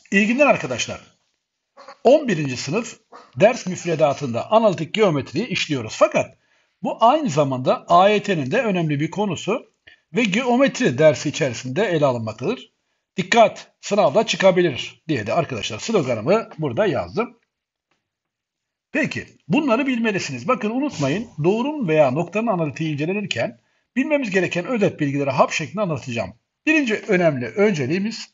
İyi günler arkadaşlar. 11. sınıf ders müfredatında analitik geometriyi işliyoruz. Fakat bu aynı zamanda AYT'nin de önemli bir konusu ve geometri dersi içerisinde ele alınmaktadır. Dikkat, sınavda çıkabilir diye de arkadaşlar sloganımı burada yazdım. Peki, bunları bilmelisiniz. Bakın unutmayın, doğrunun veya noktanın analitiği incelenirken bilmemiz gereken özet bilgileri hap şeklinde anlatacağım. Birinci önemli önceliğimiz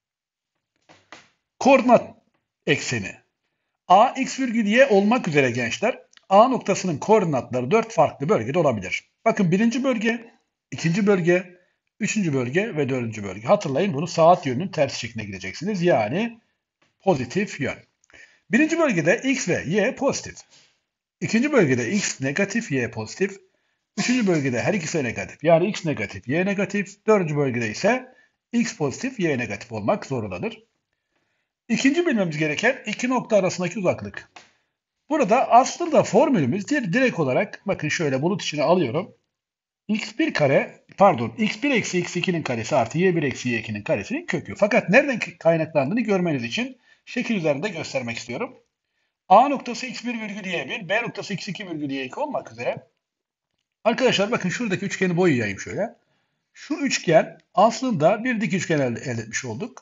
koordinat ekseni. A, x virgül y olmak üzere gençler, A noktasının koordinatları 4 farklı bölgede olabilir. Bakın birinci bölge, ikinci bölge, üçüncü bölge ve dördüncü bölge. Hatırlayın bunu saat yönünün tersi şeklinde gideceksiniz. Yani pozitif yön. Birinci bölgede x ve y pozitif. İkinci bölgede x negatif, y pozitif. Üçüncü bölgede her ikisi negatif. Yani x negatif, y negatif. Dördüncü bölgede ise x pozitif, y negatif olmak zorundadır. İkinci bilmemiz gereken iki nokta arasındaki uzaklık. Burada aslında formülümüz direkt olarak bakın şöyle bulut içine alıyorum. X1 kare pardon x1 eksi x2'nin karesi artı y1 eksi y2'nin karesinin kökü. Fakat nereden kaynaklandığını görmeniz için şekil üzerinde göstermek istiyorum. A noktası x1 virgül y1, B noktası x2 virgül y2 olmak üzere. Arkadaşlar bakın şuradaki üçgeni boyayayım şöyle. Şu üçgen aslında bir dik üçgen elde etmiş olduk.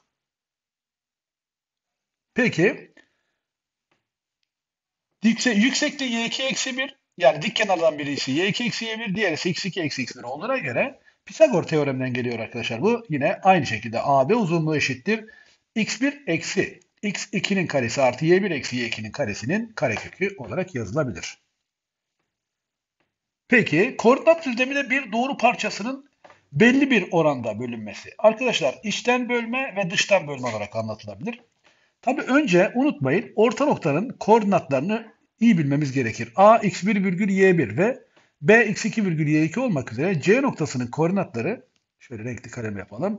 Peki yüksekliği y2 eksi 1 yani dik kenardan birisi y2 eksi y1 diğeri x2 eksi x1 olduğuna göre Pisagor teoreminden geliyor arkadaşlar. Bu yine aynı şekilde AB uzunluğu eşittir. x1 eksi x2'nin karesi artı y1 eksi y2'nin karesinin karekökü olarak yazılabilir. Peki koordinat düzleminde bir doğru parçasının belli bir oranda bölünmesi. Arkadaşlar içten bölme ve dıştan bölme olarak anlatılabilir. Tabii önce unutmayın orta noktanın koordinatlarını iyi bilmemiz gerekir. A x1 virgül y1 ve B x2 virgül y2 olmak üzere C noktasının koordinatları şöyle renkli kalem yapalım.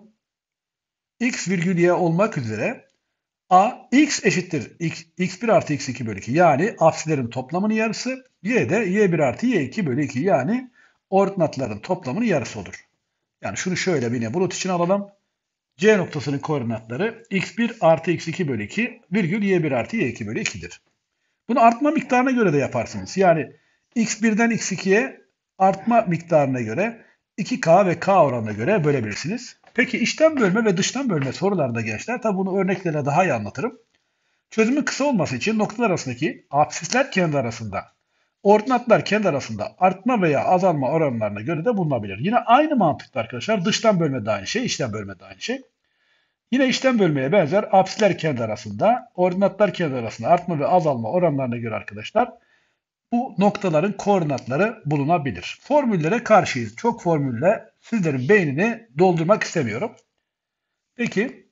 X virgül y olmak üzere A x eşittir x1 artı x2 bölü 2 yani apsilerin toplamının yarısı. Y de y1 artı y2 bölü 2 yani ordinatların toplamının yarısı olur. Yani şunu şöyle bir bulut için alalım. C noktasının koordinatları x1 artı x2 bölü 2 virgül y1 artı y2 bölü 2'dir. Bunu artma miktarına göre de yaparsınız. Yani x1'den x2'ye artma miktarına göre 2k ve k oranına göre bölebilirsiniz. Peki içten bölme ve dıştan bölme sorularında gençler, tabi bunu örneklerle daha iyi anlatırım. Çözümün kısa olması için noktalar arasındaki apsisler kendi arasında, ordinatlar kendi arasında artma veya azalma oranlarına göre de bulunabilir. Yine aynı mantıkla arkadaşlar dıştan bölme de aynı şey, içten bölme de aynı şey. Yine içten bölmeye benzer apsisler kendi arasında, ordinatlar kendi arasında artma ve azalma oranlarına göre arkadaşlar bu noktaların koordinatları bulunabilir. Formüllere karşıyız. Çok formülle sizlerin beynini doldurmak istemiyorum. Peki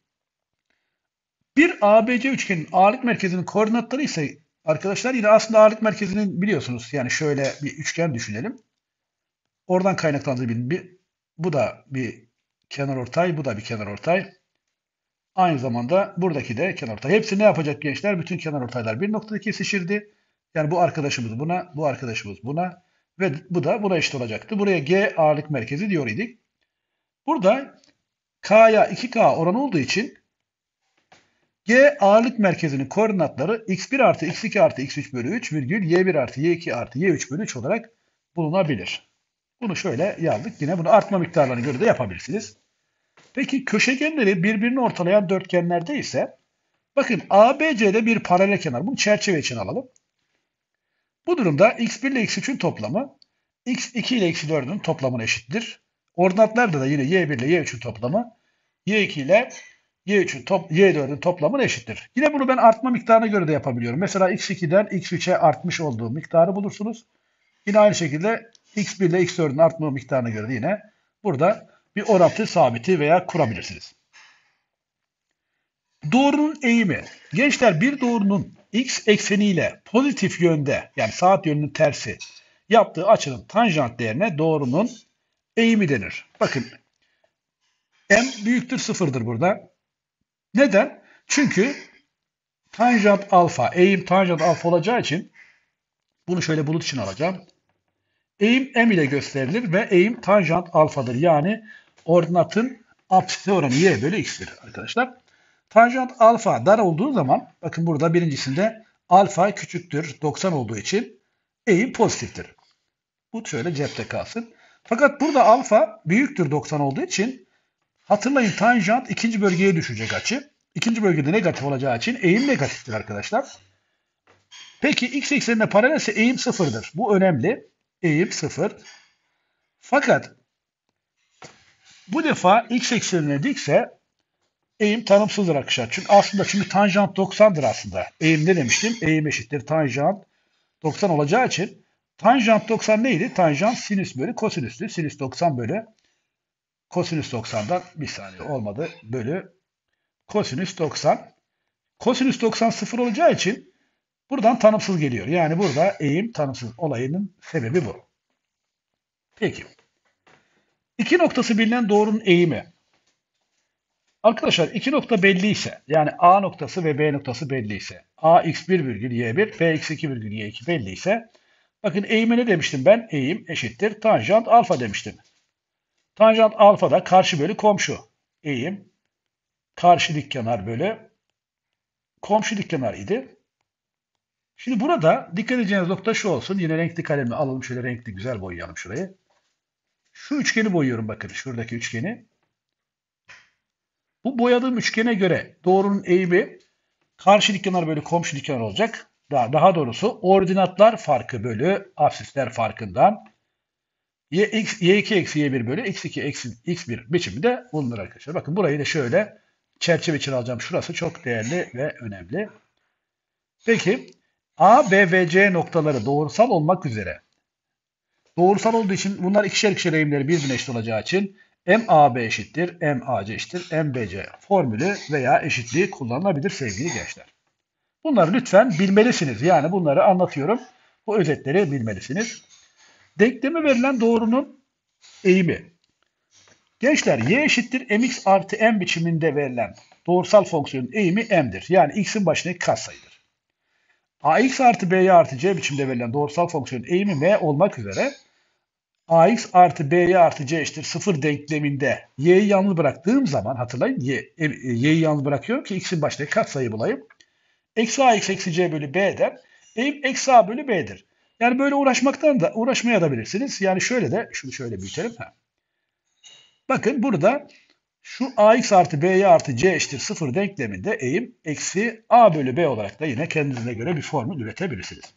bir ABC üçgenin ağırlık merkezinin koordinatları ise arkadaşlar yine aslında ağırlık merkezinin biliyorsunuz yani şöyle bir üçgen düşünelim. Oradan kaynaklandığı bu da bir kenarortay, bu da bir kenarortay. Aynı zamanda buradaki de kenarortay. Hepsi ne yapacak gençler? Bütün kenarortaylar bir noktada kesişirdi. Yani bu arkadaşımız buna, bu arkadaşımız buna ve bu da buna eşit olacaktı. Buraya G ağırlık merkezi diyor idik. Burada K'ya 2K oranı olduğu için G ağırlık merkezinin koordinatları x1 artı x2 artı x3 bölü 3 virgül y1 artı y2 artı y3 bölü 3 olarak bulunabilir. Bunu şöyle yazdık. Yine bunu artma miktarlarına göre de yapabilirsiniz. Peki köşegenleri birbirini ortalayan dörtgenlerde ise bakın ABC'de bir paralel kenar. Bunu çerçeve için alalım. Bu durumda x1 ile x3'ün toplamı x2 ile x4'ün toplamına eşittir. Ordinatlarda da yine y1 ile y3'ün toplamı y2 ile y4'ün toplamına eşittir. Yine bunu ben artma miktarına göre de yapabiliyorum. Mesela x2'den x3'e artmış olduğu miktarı bulursunuz. Yine aynı şekilde x1 ile x4'ün artma miktarına göre de yine burada bir orantı sabiti veya kurabilirsiniz. Doğrunun eğimi. Gençler bir doğrunun x ekseniyle pozitif yönde yani saat yönünün tersi yaptığı açının tanjant değerine doğrunun eğimi denir. Bakın m büyüktür sıfırdır burada. Neden? Çünkü tanjant alfa, eğim tanjant alfa olacağı için bunu şöyle bulut için alacağım. Eğim m ile gösterilir ve eğim tanjant alfadır. Yani ordinatın apsisi oranı y bölü x'tir arkadaşlar. Tanjant alfa dar olduğu zaman bakın burada birincisinde alfa küçüktür 90 olduğu için eğim pozitiftir. Bu şöyle cepte kalsın. Fakat burada alfa büyüktür 90 olduğu için hatırlayın tanjant ikinci bölgeye düşecek açı. İkinci bölgede negatif olacağı için eğim negatiftir arkadaşlar. Peki x eksenine paralelse eğim sıfırdır. Bu önemli. Eğim sıfır. Fakat bu defa x eksenine dikse eğim tanımsızdır arkadaşlar. Çünkü tanjant 90'dır aslında. Eğim ne demiştim? Eğim eşittir tanjant 90 olacağı için tanjant 90 neydi? Tanjant sinüs bölü kosinüstü. Sinüs 90 bölü kosinüs 90'dan bir saniye olmadı. Bölü kosinüs 90. Kosinüs 90 sıfır olacağı için buradan tanımsız geliyor. Yani burada eğim tanımsız olayının sebebi bu. Peki. İki noktası bilinen doğrunun eğimi. Arkadaşlar iki nokta belli ise yani A noktası ve B noktası belli ise A x1 virgül y1 B x2 virgül y2 belli ise bakın eğime ne demiştim ben? Eğim eşittir tanjant alfa demiştim. Tanjant alfa da karşı bölü komşu. Eğim karşı dik kenar bölü komşu dik kenar idi. Şimdi burada dikkat edeceğiniz nokta şu olsun. Yine renkli kalemle alalım. Şöyle renkli güzel boyayalım şurayı. Şu üçgeni boyuyorum bakın. Şuradaki üçgeni. Bu boyadığım üçgene göre doğrunun eğimi karşı dik kenar bölü komşu dik kenar olacak. Daha doğrusu ordinatlar farkı bölü absisler farkından y2 eksi y1 bölü x2 eksi x1 biçiminde bulunur arkadaşlar. Bakın burayı da şöyle çerçeve için alacağım. Şurası çok değerli ve önemli. Peki A, B ve C noktaları doğrusal olmak üzere. Doğrusal olduğu için bunlar ikişer ikişer eğimleri birbirine eşit olacağı için MAB eşittir, MAC eşittir, MBC formülü veya eşitliği kullanılabilir sevgili gençler. Bunları lütfen bilmelisiniz. Yani bunları anlatıyorum. Bu özetleri bilmelisiniz. Denklemi verilen doğrunun eğimi. Gençler y eşittir mx artı m biçiminde verilen doğrusal fonksiyonun eğimi m'dir. Yani x'in başındaki katsayıdır. Ax artı by artı c biçimde verilen doğrusal fonksiyonun eğimi m olmak üzere ax artı by artı c eşittir 0 denkleminde y'yi yalnız bıraktığım zaman hatırlayın y'yi yalnız bırakıyorum ki x'in başındaki katsayıyı bulayım. Eksi ax eksi c bölü b'den eğim eksi a bölü b'dir. Yani böyle uğraşmaya da bilirsiniz. Yani şunu şöyle büyütelim. Bakın burada şu ax artı by artı c eşittir 0 denkleminde eğim eksi a bölü b olarak da yine kendinize göre bir formül üretebilirsiniz.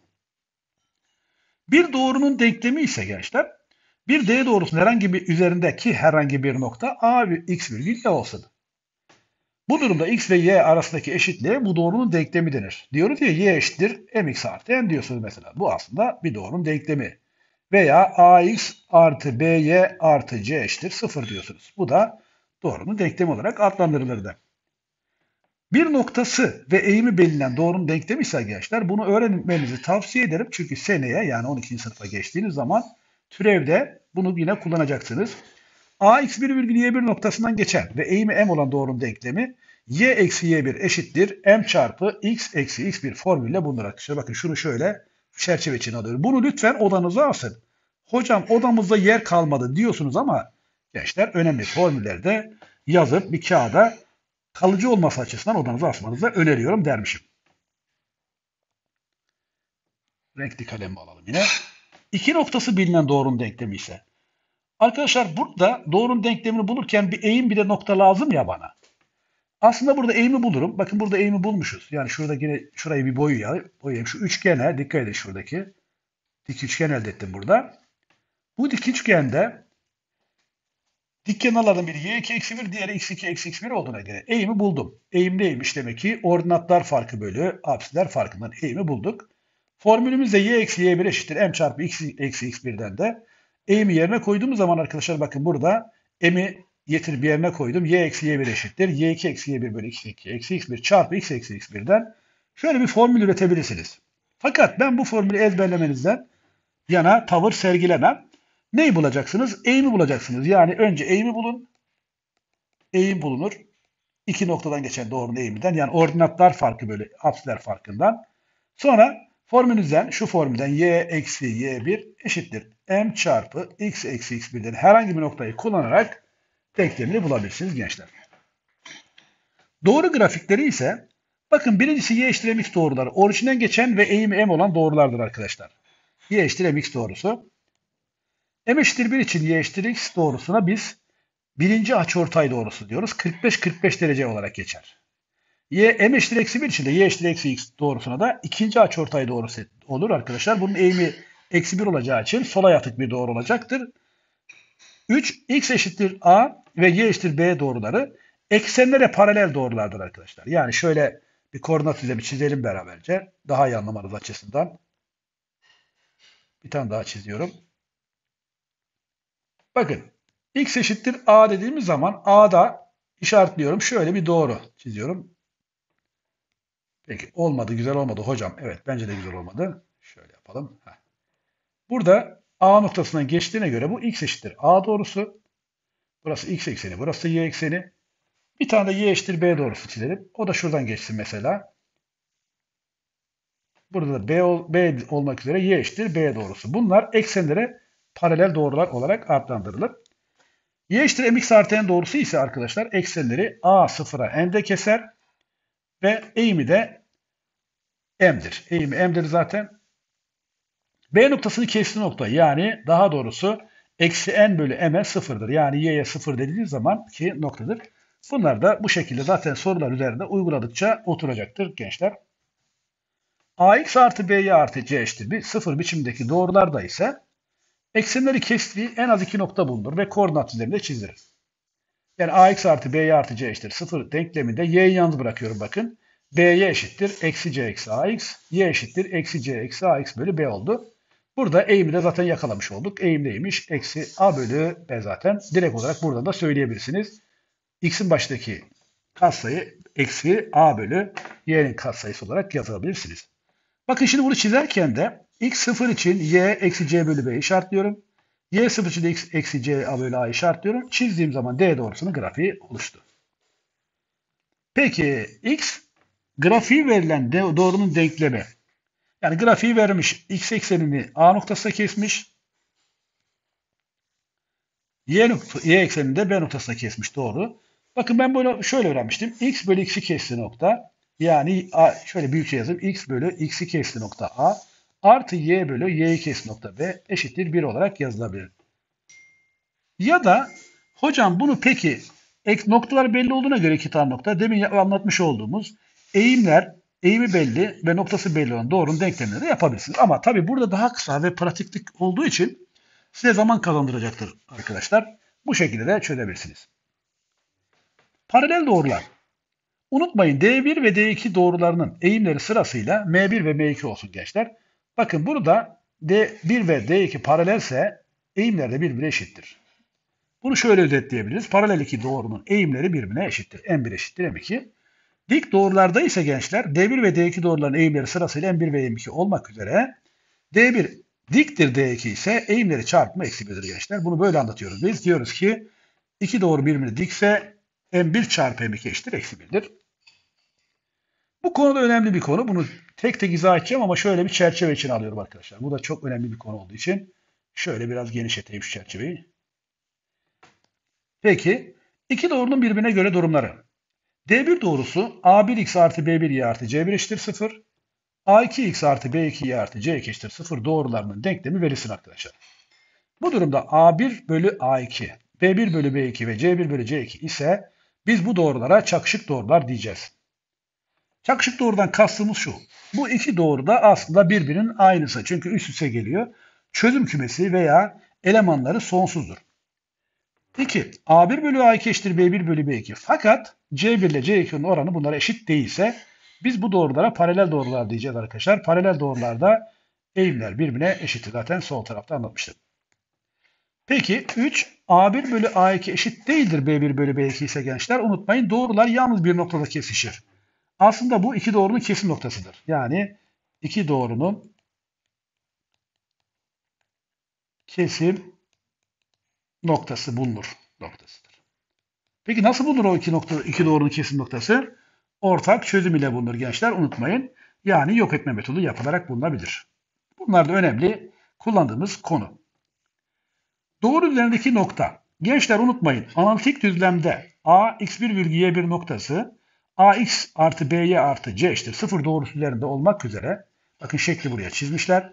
Bir doğrunun denklemi ise gençler bir d doğrusunun üzerindeki herhangi bir nokta a x virgül y olsun. Bu durumda x ve y arasındaki eşitliğe bu doğrunun denklemi denir. Diyoruz ya y eşittir mx artı n diyorsunuz mesela. Bu aslında bir doğrunun denklemi. Veya ax artı by artı c eşittir 0 diyorsunuz. Bu da doğrunun denklemi olarak adlandırılır. Bir noktası ve eğimi belirlenen doğrunun denklemi ise gençler bunu öğrenmenizi tavsiye ederim. Çünkü seneye yani 12. sınıfa geçtiğiniz zaman türevde bunu yine kullanacaksınız. Ax1 virgül y1 noktasından geçen ve eğimi m olan doğrunun denklemi y eksi y1 eşittir m çarpı x eksi x1 formülle bulunur arkadaşlar. Bakın şunu şöyle çerçeve için alıyorum. Bunu lütfen odanıza asın. Hocam odamızda yer kalmadı diyorsunuz ama gençler önemli formülleri de yazıp bir kağıda kalıcı olması açısından odanıza asmanızı öneriyorum dermişim. Renkli kalem alalım yine. İki noktası bilinen doğrunun denklemi ise. Arkadaşlar burada doğrunun denklemini bulurken bir eğim bir de nokta lazım ya bana. Aslında burada eğimi bulurum. Bakın burada eğimi bulmuşuz. Yani şurada yine şurayı bir boyayayım. Şu üçgene dikkat edin şuradaki. Dik üçgen elde ettim burada. Bu dik üçgende dik kenarlardan biri y2 eksi 1 diğeri x2 eksi x1 olduğuna göre eğimi buldum. Eğim neymiş demek ki? Ordinatlar farkı bölü apsisler farkından eğimi bulduk. Formülümüzde y eksi y1 eşittir m çarpı x eksi x1'den de eğimi yerine koyduğumuz zaman arkadaşlar bakın burada m'i getirip yerine koydum. Y eksi y1 eşittir. Y2 eksi y1 bölü x2 eksi x1 çarpı x eksi x1'den şöyle bir formül üretebilirsiniz. Fakat ben bu formülü ezberlemenizden yana tavır sergilemem. Neyi bulacaksınız? Eğimi bulacaksınız. Yani önce eğimi bulun. Eğim bulunur. İki noktadan geçen doğrunun eğiminden yani ordinatlar farkı bölü apsisler farkından. Sonra şu formülden y eksi y1 eşittir m çarpı x eksi x1'den herhangi bir noktayı kullanarak denklemini bulabilirsiniz gençler. Doğru grafikleri ise bakın birincisi y eşittir mx doğruları. Orijinden geçen ve eğimi m olan doğrulardır arkadaşlar. Y eşittir mx doğrusu. M eşittir 1 için y eşittir x doğrusuna biz birinci açıortay doğrusu diyoruz. 45-45 derece olarak geçer. M eşittir eksi 1 için de y eşittir eksi x doğrusuna da ikinci açıortay doğrusu olur arkadaşlar. Bunun eğimi eksi 1 olacağı için sola yatık bir doğru olacaktır. 3. X eşittir a ve y eşittir b doğruları eksenlere paralel doğrulardır arkadaşlar. Yani şöyle bir koordinat düzlemi çizelim beraberce. Daha iyi anlamanız açısından. Bir tane daha çiziyorum. Bakın x eşittir a dediğimiz zaman a'da işaretliyorum. Şöyle bir doğru çiziyorum. Peki olmadı, güzel olmadı hocam. Evet bence de güzel olmadı. Şöyle yapalım. Burada a noktasından geçtiğine göre bu x eşittir a doğrusu. Burası x ekseni, burası y ekseni. Bir tane de y eşittir b doğrusu çizelim. O da şuradan geçsin mesela. Burada da b olmak üzere y eşittir b doğrusu. Bunlar eksenlere paralel doğrular olarak adlandırılır. Y eşittir mx artı n doğrusu ise arkadaşlar eksenleri a sıfıra n'de keser ve eğimi de m'dir. Eğimi m'dir zaten. B noktasını kestiği nokta yani daha doğrusu eksi n bölü m'e sıfırdır. Yani y'ye sıfır dediği zaman ki noktadır. Bunlar da bu şekilde zaten sorular üzerinde uyguladıkça oturacaktır gençler. Ax artı by artı c eşittir bir sıfır biçimdeki doğrularda ise eksenleri kestiği en az iki nokta bulunur ve koordinat üzerinde çizilir. Yani ax artı by artı c eşittir sıfır denkleminde y'yi yalnız bırakıyorum bakın. By eşittir eksi c eksi ax, y eşittir eksi c eksi ax bölü b oldu. Burada eğimi de zaten yakalamış olduk. Eğim neymiş? Eksi a bölü b zaten. Direkt olarak buradan da söyleyebilirsiniz. X'in baştaki katsayı eksi a bölü y'nin katsayısı olarak yazabilirsiniz. Bakın şimdi bunu çizerken de x sıfır için y eksi c bölü b işaretliyorum. Y sıfır için de x eksi c a bölü a işaretliyorum. Çizdiğim zaman d doğrusunun grafiği oluştu. Peki x grafiği verilen doğrunun denklemi. Yani grafiği vermiş. X eksenini a noktasına kesmiş. Y eksenini de b noktasına kesmiş. Doğru. Bakın ben bunu şöyle öğrenmiştim. X bölü x'i kesti nokta. Yani şöyle büyükçe yazayım. X bölü x'i kesti nokta a. Artı y bölü y'yi kesti nokta b eşittir 1 olarak yazılabilir. Ya da hocam bunu peki noktalar belli olduğuna göre iki tane nokta demin anlatmış olduğumuz eğimi belli ve noktası belli olan doğrunun denklemini de yapabilirsiniz. Ama tabii burada daha kısa ve pratiklik olduğu için size zaman kazandıracaktır arkadaşlar. Bu şekilde de çözebilirsiniz. Paralel doğrular. Unutmayın D1 ve D2 doğrularının eğimleri sırasıyla M1 ve M2 olsun gençler. Bakın burada D1 ve D2 paralelse eğimler de birbirine eşittir. Bunu şöyle özetleyebiliriz. Paralel iki doğrunun eğimleri birbirine eşittir. M1 eşittir M2. Dik doğrularda ise gençler D1 ve D2 doğruların eğimleri sırasıyla M1 ve M2 olmak üzere D1 diktir D2 ise eğimleri çarpımı eksi 1'dir gençler. Bunu böyle anlatıyoruz. Biz diyoruz ki iki doğru birbirine dikse M1 çarpı M2 eşittir eksi 1'dir. Bu konuda önemli bir konu. Bunu tek tek izah edeceğim ama şöyle bir çerçeve için alıyorum arkadaşlar. Bu da çok önemli bir konu olduğu için şöyle biraz genişleteyim şu çerçeveyi. Peki iki doğrunun birbirine göre durumları. D1 doğrusu A1x artı B1y artı C1 eşittir 0. A2x artı B2y artı C2 eşittir 0 doğrularının denklemi verilsin arkadaşlar. Bu durumda A1 bölü A2, B1 bölü B2 ve C1 bölü C2 ise biz bu doğrulara çakışık doğrular diyeceğiz. Çakışık doğrudan kastımız şu. Bu iki doğru da aslında birbirinin aynısı. Çünkü üst üste geliyor. Çözüm kümesi veya elemanları sonsuzdur. 2. A1 bölü A2 eşittir B1 bölü B2. Fakat C1 ile C2'nin oranı bunlara eşit değilse biz bu doğrulara paralel doğrular diyeceğiz arkadaşlar. Paralel doğrularda eğimler birbirine eşittir. Zaten sol tarafta anlatmıştım. Peki 3. A1 bölü A2 eşit değildir B1 bölü B2 ise gençler unutmayın doğrular yalnız bir noktada kesişir. Aslında bu iki doğrunun kesim noktasıdır. Yani iki doğrunun kesim noktası bulunur noktasıdır. Peki nasıl bulunur o iki doğrunun kesim noktası? Ortak çözüm ile bulunur gençler unutmayın. Yani yok etme metodu yapılarak bulunabilir. Bunlar da önemli kullandığımız konu. Doğru üzerindeki nokta. Gençler unutmayın analitik düzlemde a x1 virgül y1 noktası ax artı by artı c eşittir 0 doğrusu üzerinde olmak üzere, bakın şekli buraya çizmişler.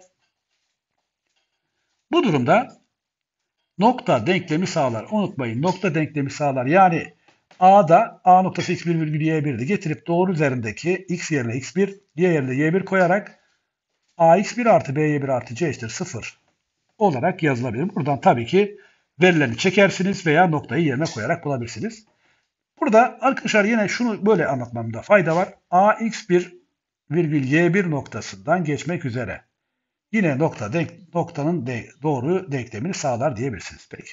Bu durumda nokta denklemi sağlar. Unutmayın, nokta denklemi sağlar. Yani A'da A noktası x1 virgül y1'di. Getirip doğru üzerindeki x yerine x1, y yerine y1 koyarak ax1 artı by1 artı c eşittir 0 olarak yazılabilir. Buradan tabii ki verilerini çekersiniz veya noktayı yerine koyarak bulabilirsiniz. Burada arkadaşlar yine şunu böyle anlatmamda fayda var. ax1 virgül y1 noktasından geçmek üzere. Yine noktanın doğru denklemini sağlar diyebilirsiniz. Peki.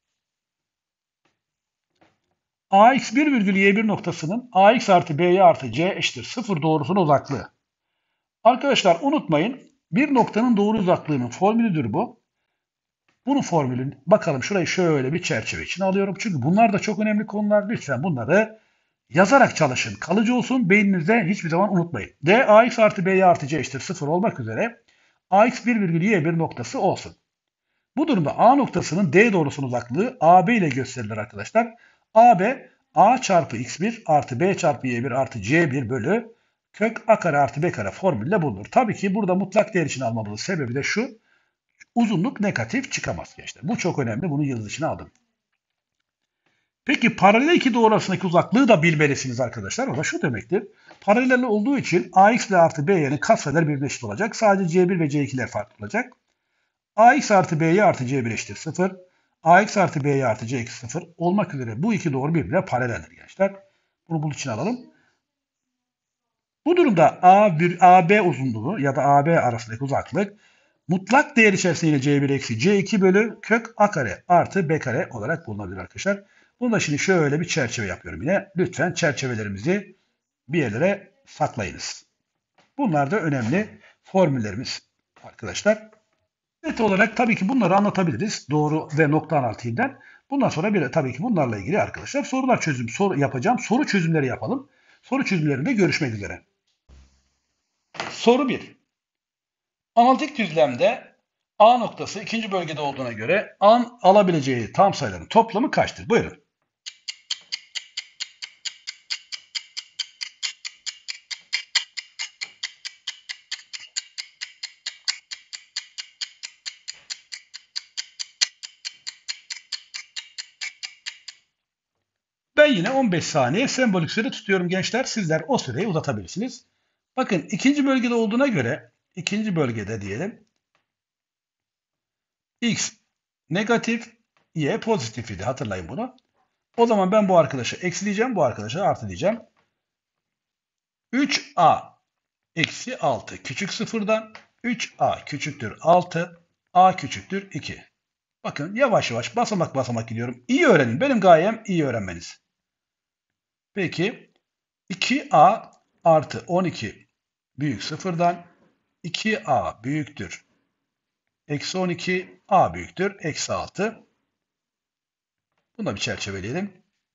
ax1 virgül y1 noktasının ax artı by artı c eşittir 0 doğrusunun uzaklığı. Arkadaşlar unutmayın, bir noktanın doğru uzaklığının formülüdür bu. Bunun formülün, bakalım şurayı şöyle bir çerçeve içine alıyorum. Çünkü bunlar da çok önemli konular. Lütfen bunları yazarak çalışın. Kalıcı olsun, beyninizde hiçbir zaman unutmayın. D ax artı by artı c eşittir 0 olmak üzere ax1 virgül y1 noktası olsun. Bu durumda A noktasının D doğrusunun uzaklığı AB ile gösterilir arkadaşlar. AB A çarpı x1 artı B çarpı y1 artı c1 bölü kök a kare artı b kare formülle bulunur. Tabii ki burada mutlak değer için almamızın sebebi de şu. Uzunluk negatif çıkamaz gençler. Bu çok önemli. Bunu yıldız içine aldım. Peki paralel iki doğru arasındaki uzaklığı da bilmelisiniz arkadaşlar. O da şu demektir. Paralel olduğu için ax ile artı by'nin katsayıları birbirine eşit olacak. Sadece c1 ve c2'ler farklı olacak. ax artı by artı c1 eşittir 0. ax artı by artı c2 0 olmak üzere bu iki doğru birbirine paraleldir gençler. Bunu bunun için alalım. Bu durumda AB uzunluğu ya da AB arasındaki uzaklık mutlak değer içerisinde c1 eksi c2 bölü kök a kare artı b kare olarak bulunabilir arkadaşlar. Bunu da şimdi şöyle bir çerçeve yapıyorum yine. Lütfen çerçevelerimizi bir yerlere saklayınız. Bunlar da önemli formüllerimiz arkadaşlar. Net olarak tabii ki bunları anlatabiliriz. Doğru ve nokta analitiğinden. Bundan sonra tabii ki bunlarla ilgili arkadaşlar soru yapacağım. Soru çözümleri yapalım. Soru çözümlerinde görüşmek üzere. Soru 1. Analitik düzlemde A noktası ikinci bölgede olduğuna göre A'nın alabileceği tam sayıların toplamı kaçtır? Buyurun. Ben yine 15 saniye sembolik süre tutuyorum gençler. Sizler o süreyi uzatabilirsiniz. Bakın ikinci bölgede olduğuna göre ikinci bölgede diyelim x negatif, y pozitif idi. Hatırlayın bunu. O zaman ben bu arkadaşı eksileyeceğim, bu arkadaşı artı diyeceğim. 3a eksi 6 küçük sıfırdan 3a küçüktür 6, a küçüktür 2. Bakın yavaş yavaş basamak basamak gidiyorum. İyi öğrenin. Benim gayem iyi öğrenmeniz. Peki 2a artı 12 büyük sıfırdan 2a büyüktür eksi 12, a büyüktür eksi 6. Bunu da bir çerçeveleyelim.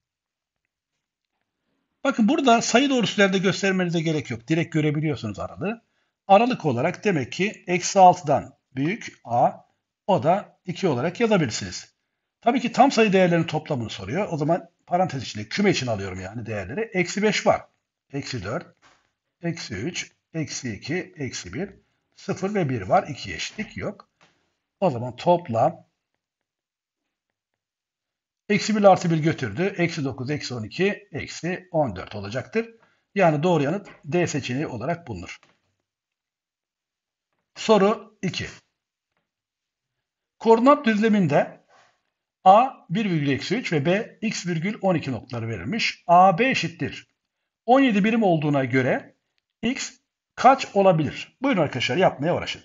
Bakın burada sayı doğrusularda göstermenize gerek yok. Direkt görebiliyorsunuz aralığı. Aralık olarak demek ki eksi 6'dan büyük a, o da 2 olarak yazabilirsiniz. Tabii ki tam sayı değerlerinin toplamını soruyor. O zaman parantez içinde küme için alıyorum yani değerleri. Eksi 5 var. Eksi 4, eksi 3, eksi 2, eksi 1, 0 ve 1 var. 2 eşitlik yok. O zaman toplam eksi 1 artı 1 götürdü. Eksi 9, eksi 12, eksi 14 olacaktır. Yani doğru yanıt D seçeneği olarak bulunur. Soru 2. Koordinat düzleminde A 1,-3 ve B x,12 noktaları verilmiş. AB eşittir 17 birim olduğuna göre x kaç olabilir? Buyurun arkadaşlar yapmaya uğraşın.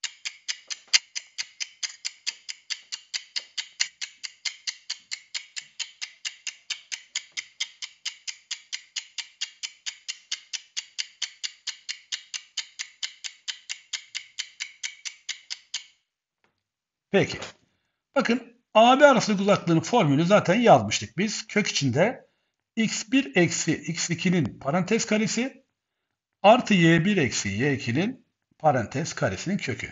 Peki. Bakın AB arasındaki uzaklığın formülünü zaten yazmıştık biz. Kök içinde x1 eksi x2'nin parantez karesi artı y1 eksi y2'nin parantez karesinin kökü.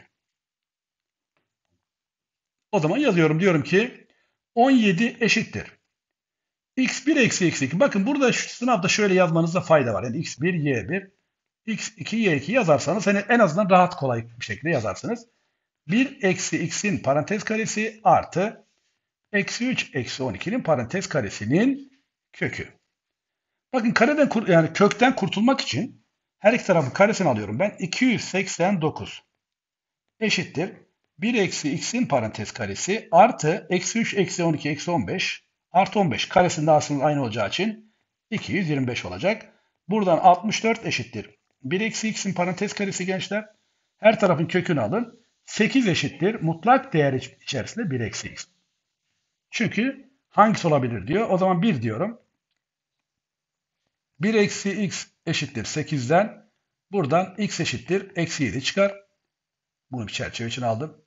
O zaman yazıyorum. Diyorum ki 17 eşittir. x1 eksi x2. Bakın burada şu sınavda şöyle yazmanızda fayda var. Yani x1, y1, x2, y2 yazarsanız hani en azından rahat kolay bir şekilde yazarsınız. 1 eksi x'in parantez karesi artı eksi 3 eksi 12'nin parantez karesinin kökü. Bakın yani kökten kurtulmak için her iki tarafın karesini alıyorum ben. 289 eşittir 1 eksi x'in parantez karesi artı eksi 3 eksi 12 eksi 15 artı 15 karesinde aslında aynı olacağı için 225 olacak. Buradan 64 eşittir 1 eksi x'in parantez karesi gençler. Her tarafın kökünü alın. 8 eşittir mutlak değer içerisinde 1 eksi x. Çünkü hangisi olabilir diyor. O zaman 1 diyorum. 1 eksi x eşittir 8'den buradan x eşittir eksi 7 çıkar. Bunu bir çerçeve için aldım.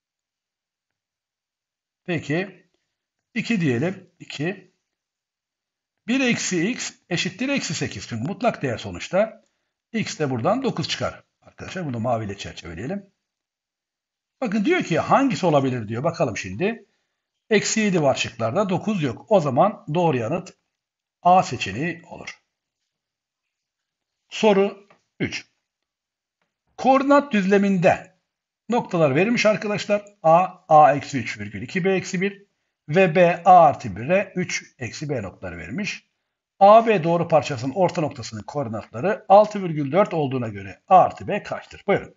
Peki 2 diyelim. 2. 1 eksi x eşittir eksi 8. Çünkü mutlak değer sonuçta. X de buradan 9 çıkar. Arkadaşlar bunu maviyle çerçeveleyelim. Bakın diyor ki hangisi olabilir diyor. Bakalım şimdi. Eksi 7 var şıklarda. 9 yok. O zaman doğru yanıt A seçeneği olur. Soru 3. Koordinat düzleminde noktalar verilmiş arkadaşlar. A eksi 3 virgül 2 B eksi 1 ve B A artı 1'e 3 eksi B noktaları verilmiş. AB doğru parçasının orta noktasının koordinatları 6,4 olduğuna göre A artı B kaçtır? Buyurun.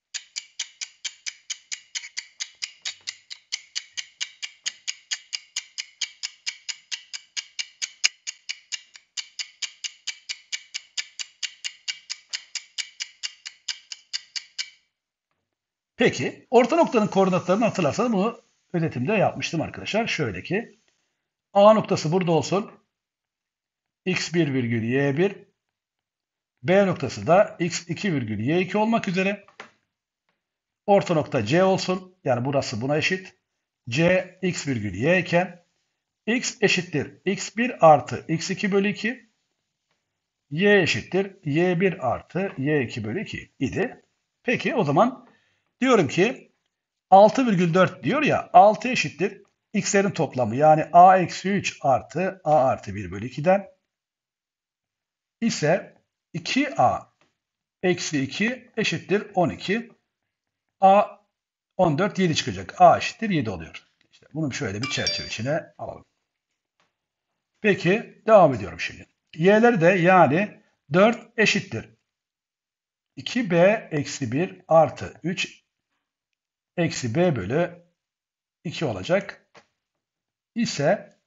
Peki orta noktanın koordinatlarını hatırlarsanız bunu özetimde yapmıştım arkadaşlar. Şöyle ki A noktası burada olsun. X1 virgül Y1 B noktası da X2 virgül Y2 olmak üzere. Orta nokta C olsun. Yani burası buna eşit. C X virgül Y iken X eşittir X1 artı X2 bölü 2. Y eşittir Y1 artı Y2 bölü 2 idi. Peki o zaman diyorum ki 6,4 diyor ya 6 eşittir x'lerin toplamı yani a eksi 3 artı a artı 1 bölü 2'den ise 2a eksi 2 eşittir 12. A 14 7 çıkacak. A eşittir 7 oluyor. İşte bunu şöyle bir çerçeve içine alalım. Peki devam ediyorum şimdi. Y'leri de yani 4 eşittir 2b eksi 1 artı 3 eksi b bölü 2 olacak. İse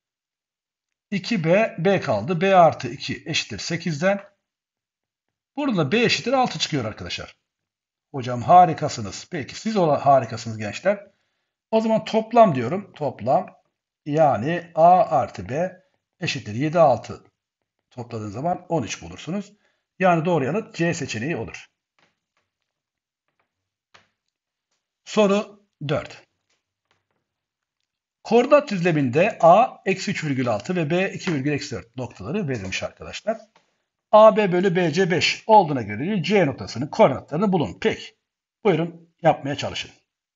2b, b kaldı. B artı 2 eşittir 8'den. Burada b eşittir 6 çıkıyor arkadaşlar. Hocam harikasınız. Peki siz harikasınız gençler. O zaman toplam diyorum. Toplam yani a artı b eşittir 7 6 topladığınız zaman 13 bulursunuz. Yani doğru yanıt C seçeneği olur. Soru 4. Koordinat düzleminde A eksi 3,6 ve B 2,4 noktaları verilmiş arkadaşlar. AB bölü BC 5 olduğuna göre C noktasının koordinatlarını bulun. Peki. Buyurun yapmaya çalışın.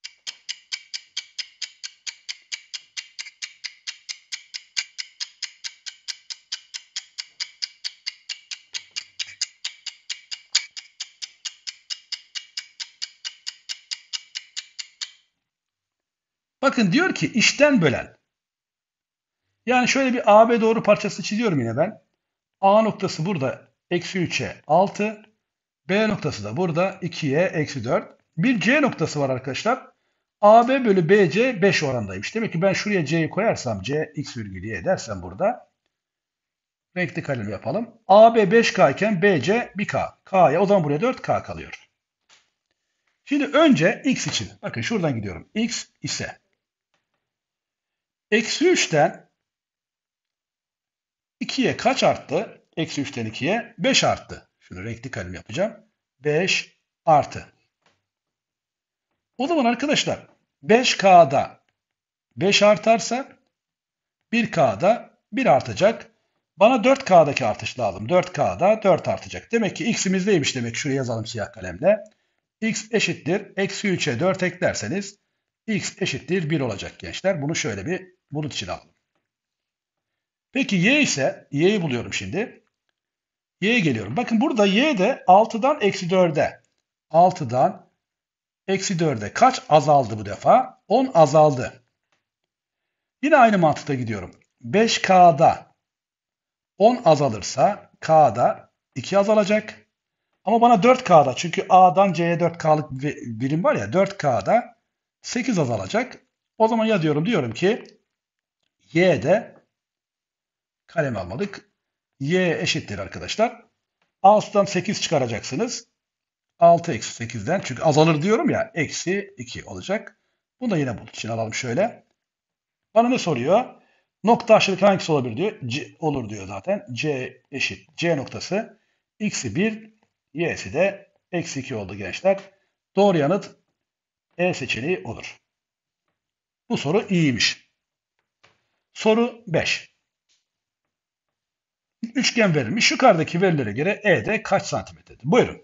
Bakın diyor ki içten bölen. Yani şöyle bir AB doğru parçası çiziyorum yine ben. A noktası burada eksi 3'e 6. B noktası da burada 2'ye eksi 4. Bir C noktası var arkadaşlar. AB bölü BC 5 orandaymış. Demek ki ben şuraya C'yi koyarsam C x virgül y dersem burada. Renkli kalem yapalım. AB 5K iken BC 1K. K'ya o zaman buraya 4K kalıyor. Şimdi önce x için. Bakın şuradan gidiyorum. X ise eksi 3'ten 2'ye kaç arttı? Eksi 3'ten 2'ye 5 arttı. Şunu renkli kalem yapacağım. 5 artı. O zaman arkadaşlar 5K'da 5 artarsa 1K'da 1 artacak. Bana 4K'daki artış lazım. 4K'da 4 artacak. Demek ki x'imiz neymiş demek? Şuraya yazalım siyah kalemle. X eşittir. Eksi 3'e 4 eklerseniz x eşittir 1 olacak gençler. Bunu şöyle bir bulut için alalım. Peki y ise y'yi buluyorum şimdi. Y'ye geliyorum. Bakın burada y de 6'dan eksi 4'e. 6'dan eksi 4'e kaç azaldı bu defa? 10 azaldı. Yine aynı mantıkta gidiyorum. 5K'da 10 azalırsa K'da 2 azalacak. Ama bana 4K'da çünkü A'dan C'ye 4K'lık birim var ya 4K'da 8 azalacak. O zaman ya diyorum ki Y'de kalem almadık. Y eşittir arkadaşlar. 6'dan 8 çıkaracaksınız. 6 eksi 8'den çünkü azalır diyorum ya eksi 2 olacak. Bunu da yine bunun için alalım şöyle. Bana ne soruyor? Nokta aşırılık hangisi olabilir diyor. C, olur diyor zaten. C eşit. C noktası x'i 1, y'si de eksi 2 oldu gençler. Doğru yanıt E seçeneği olur. Bu soru iyiymiş. Soru 5. Üçgen verilmiş. Yukarıdaki verilere göre ED kaç santimetredir? Buyurun.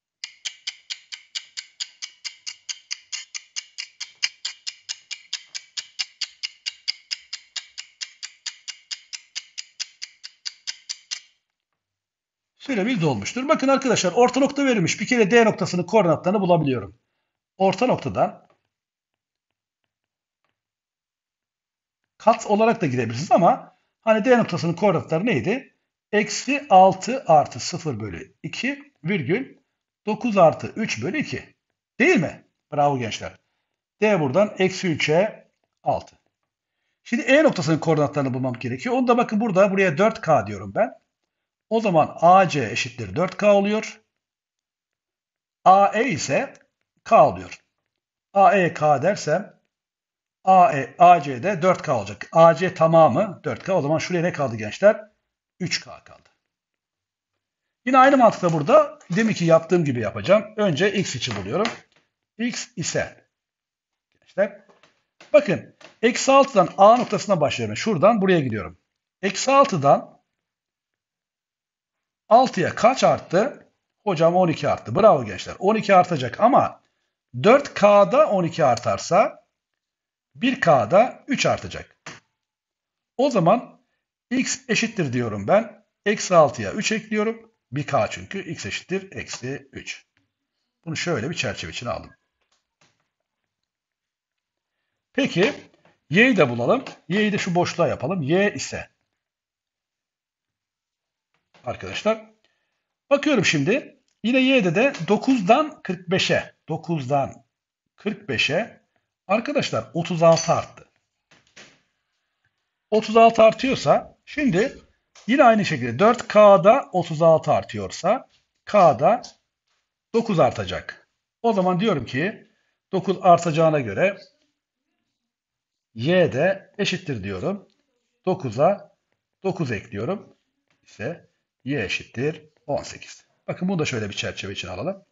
Süremiz dolmuştur. Bakın arkadaşlar orta nokta verilmiş. Bir kere D noktasının koordinatlarını bulabiliyorum. Orta noktadan kat olarak da gidebilirsiniz ama hani D noktasının koordinatları neydi? Eksi 6 artı 0 bölü 2 virgül 9 artı 3 bölü 2. Değil mi? Bravo gençler. D buradan eksi 3'e 6. Şimdi E noktasının koordinatlarını bulmam gerekiyor. Onu da bakın burada buraya 4K diyorum ben. O zaman AC eşittir 4K oluyor. AE ise K oluyor. AE K dersem AC'de 4K olacak. AC tamamı 4K. O zaman şuraya ne kaldı gençler? 3K kaldı. Yine aynı mantıkla burada deminki yaptığım gibi yapacağım. Önce x için buluyorum. X ise gençler. Bakın eksi 6'dan A noktasına başlıyorum. Şuradan buraya gidiyorum. Eksi 6'dan 6'ya kaç arttı? Hocam 12 arttı. Bravo gençler. 12 artacak ama 4K'da 12 artarsa 1K'da 3 artacak. O zaman x eşittir diyorum ben. Eksi 6'ya 3 ekliyorum. 1K çünkü x eşittir eksi 3. Bunu şöyle bir çerçeve içine aldım. Peki y'yi de bulalım. Y'yi de şu boşluğa yapalım. Y ise arkadaşlar bakıyorum şimdi. Yine y'de de 9'dan 45'e 9'dan 45'e arkadaşlar 36 arttı. 36 artıyorsa şimdi yine aynı şekilde 4K'da 36 artıyorsa K'da 9 artacak. O zaman diyorum ki 9 artacağına göre y de eşittir diyorum. 9'a 9 ekliyorum. İse y eşittir 18. Bakın bunu da şöyle bir çerçeve için alalım.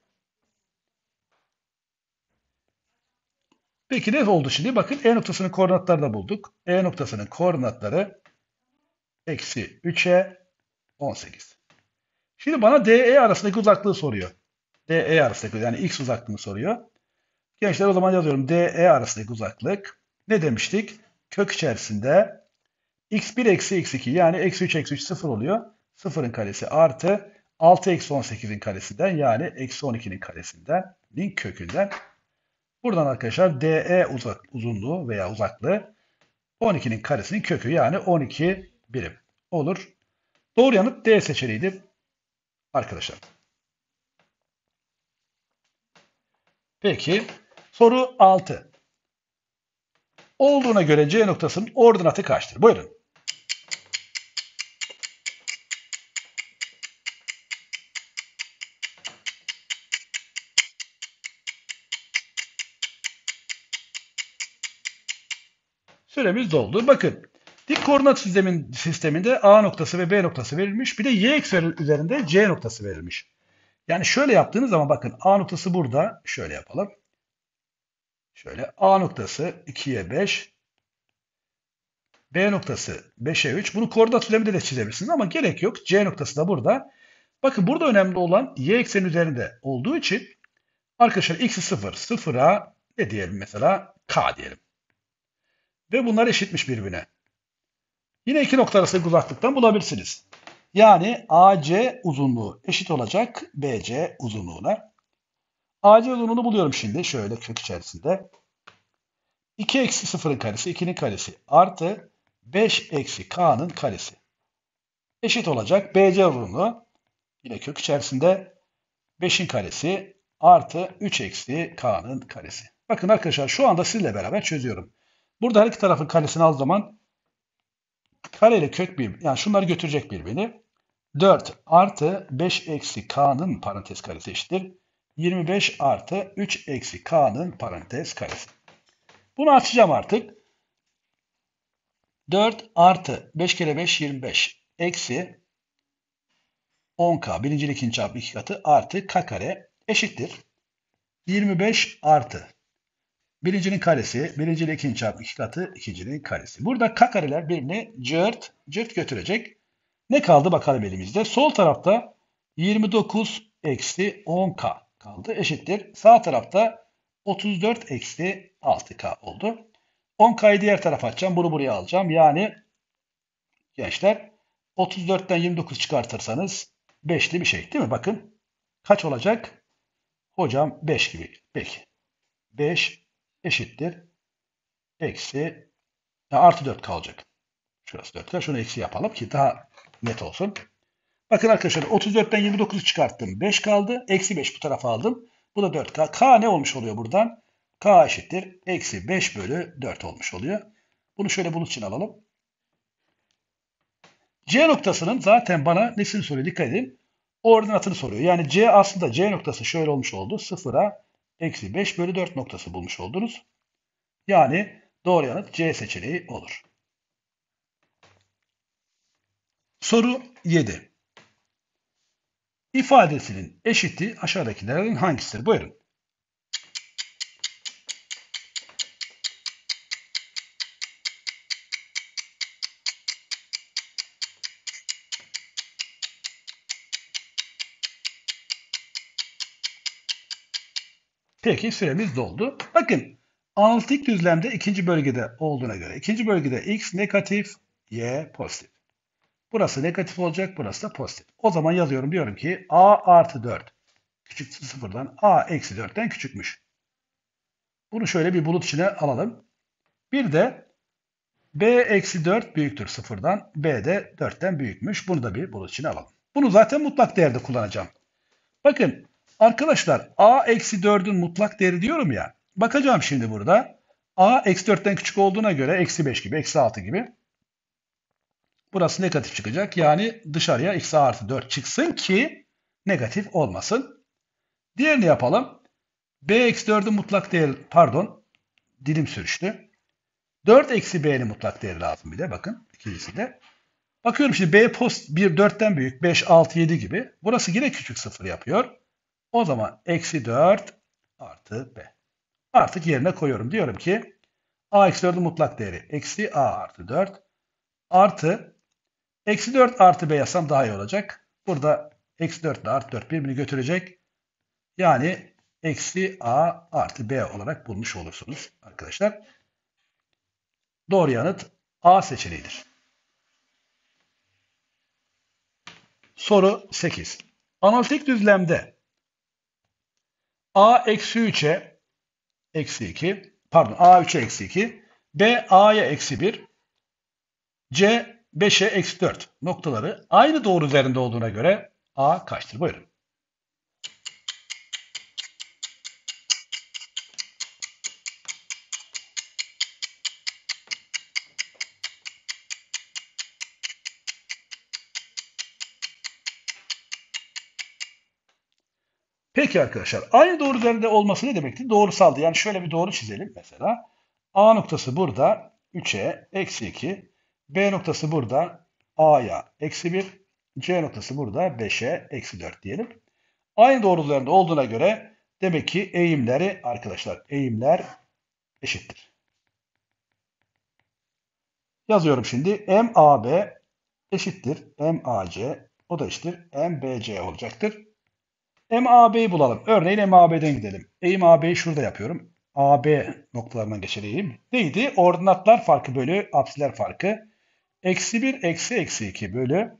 Peki ne oldu şimdi? Bakın E noktasının koordinatlarını da bulduk. E noktasının koordinatları eksi 3'e 18. Şimdi bana DE arasındaki uzaklığı soruyor. DE arasındaki yani x uzaklığını soruyor. Gençler o zaman yazıyorum. DE arasındaki uzaklık. Ne demiştik? Kök içerisinde x1 eksi x2 yani eksi 3 eksi 3 0 oluyor. 0'ın karesi artı 6 eksi 18'in karesinden yani eksi 12'nin karesinden kökünden. Buradan arkadaşlar DE uzunluğu veya uzaklığı 12'nin karesinin kökü yani 12 birim olur. Doğru yanıt D seçeneğidir arkadaşlar. Peki soru 6. Olduğuna göre C noktasının ordinatı kaçtır? Buyurun. Süremiz doldu. Bakın dik koordinat sisteminde A noktası ve B noktası verilmiş. Bir de y ekseni üzerinde C noktası verilmiş. Yani şöyle yaptığınız zaman bakın A noktası burada. Şöyle yapalım. Şöyle A noktası 2'ye 5. B noktası 5'e 3. Bunu koordinat üzerinde de çizebilirsiniz ama gerek yok. C noktası da burada. Bakın burada önemli olan y ekseni üzerinde olduğu için arkadaşlar x'i 0. 0'a ne diyelim mesela? K diyelim. Ve bunlar eşitmiş birbirine. Yine iki nokta arasındaki uzaklıktan bulabilirsiniz. Yani AC uzunluğu eşit olacak BC uzunluğuna. AC uzunluğunu buluyorum şimdi. Şöyle kök içerisinde. 2 eksi 0'ın karesi 2'nin karesi artı 5 eksi K'nın karesi. Eşit olacak BC uzunluğu. Yine kök içerisinde 5'in karesi artı 3 eksi K'nın karesi. Bakın arkadaşlar şu anda sizinle beraber çözüyorum. Burada her iki tarafın karesini aldığım zaman kare ile kök bir, yani şunları götürecek birbirini. 4 artı 5 eksi K'nın parantez karesi eşittir 25 artı 3 eksi K'nın parantez karesi. Bunu açacağım artık. 4 artı 5 kere 5 25 eksi 10K birinci ile ikinci çarpı 2 katı artı K kare eşittir 25 artı birincinin karesi birinci ile ikinci çarpı 2 katı ikincinin karesi. Burada K kareler birbirini cırt cırt götürecek. Ne kaldı bakalım elimizde. Sol tarafta 29 eksi 10K kaldı eşittir. Sağ tarafta 34 eksi 6K oldu. 10K'yı diğer tarafa atacağım. Bunu buraya alacağım. Yani gençler 34'ten 29 çıkartırsanız 5'li bir şey değil mi? Bakın kaç olacak? Hocam 5 gibi. Peki. 5 eşittir. Eksi artı 4 kalacak. Şurası 4K. Şunu eksi yapalım ki daha net olsun. Bakın arkadaşlar 34'ten 29'u çıkarttım. 5 kaldı. Eksi 5 bu tarafa aldım. Bu da 4K. K ne olmuş oluyor buradan? K eşittir. Eksi 5 bölü 4 olmuş oluyor. Bunu şöyle bulut için alalım. C noktasının zaten bana nesini soruyor? Dikkat edin. Ordinatını soruyor. Yani C aslında C noktası şöyle olmuş oldu. 0'a eksi 5 bölü 4 noktası bulmuş oldunuz. Yani doğru yanıt C seçeneği olur. Soru 7. İfadesinin eşiti aşağıdakilerin hangisidir? Buyurun. Peki süremiz doldu. Bakın analitik düzlemde ikinci bölgede olduğuna göre ikinci bölgede x negatif, y pozitif. Burası negatif olacak, burası da pozitif. O zaman yazıyorum diyorum ki a artı 4 küçük sıfırdan a eksi 4'ten küçükmüş. Bunu şöyle bir bulut içine alalım. Bir de b eksi 4 büyüktür sıfırdan, b de 4'ten büyükmüş. Bunu da bir bulut içine alalım. Bunu zaten mutlak değerde kullanacağım. Bakın arkadaşlar a eksi 4'ün mutlak değeri diyorum ya. Bakacağım şimdi burada. A eksi 4'ten küçük olduğuna göre eksi 5 gibi, eksi 6 gibi. Burası negatif çıkacak. Yani dışarıya x artı 4 çıksın ki negatif olmasın. Diğerini yapalım. B eksi 4'ün mutlak değeri, pardon dilim sürüştü. 4 eksi b'nin mutlak değeri lazım bir de bakın. İkincisi de. Bakıyorum şimdi b post 1 4'ten büyük 5 6 7 gibi. Burası yine küçük 0 yapıyor. O zaman eksi 4 artı b. Artık yerine koyuyorum. Diyorum ki a eksi 4'ün mutlak değeri eksi a artı 4 artı eksi 4 artı b yazsam daha iyi olacak. Burada eksi 4 ile artı 4 birbirini götürecek. Yani eksi a artı b olarak bulmuş olursunuz arkadaşlar. Doğru yanıt A seçeneğidir. Soru 8. Analitik düzlemde a eksi 3'e eksi 2, pardon a 3'e eksi 2, b a'ya eksi 1, c 5'e eksi 4 noktaları aynı doğru üzerinde olduğuna göre a kaçtır? Buyurun. Peki arkadaşlar aynı doğru üzerinde olması ne demekti? Doğrusaldı. Yani şöyle bir doğru çizelim mesela. A noktası burada 3'e eksi 2. B noktası burada A'ya eksi 1. C noktası burada 5'e eksi 4 diyelim. Aynı doğru üzerinde olduğuna göre demek ki eğimleri arkadaşlar eğimler eşittir. Yazıyorum şimdi. MAB eşittir. MAC o da eşittir. MBC olacaktır. MAB'yi bulalım. Örneğin MAB'den gidelim. Eğim AB'yi şurada yapıyorum. AB noktalarından geçer eğim. Neydi? Ordinatlar farkı bölü apsiler farkı. Eksi 1 eksi eksi 2 bölü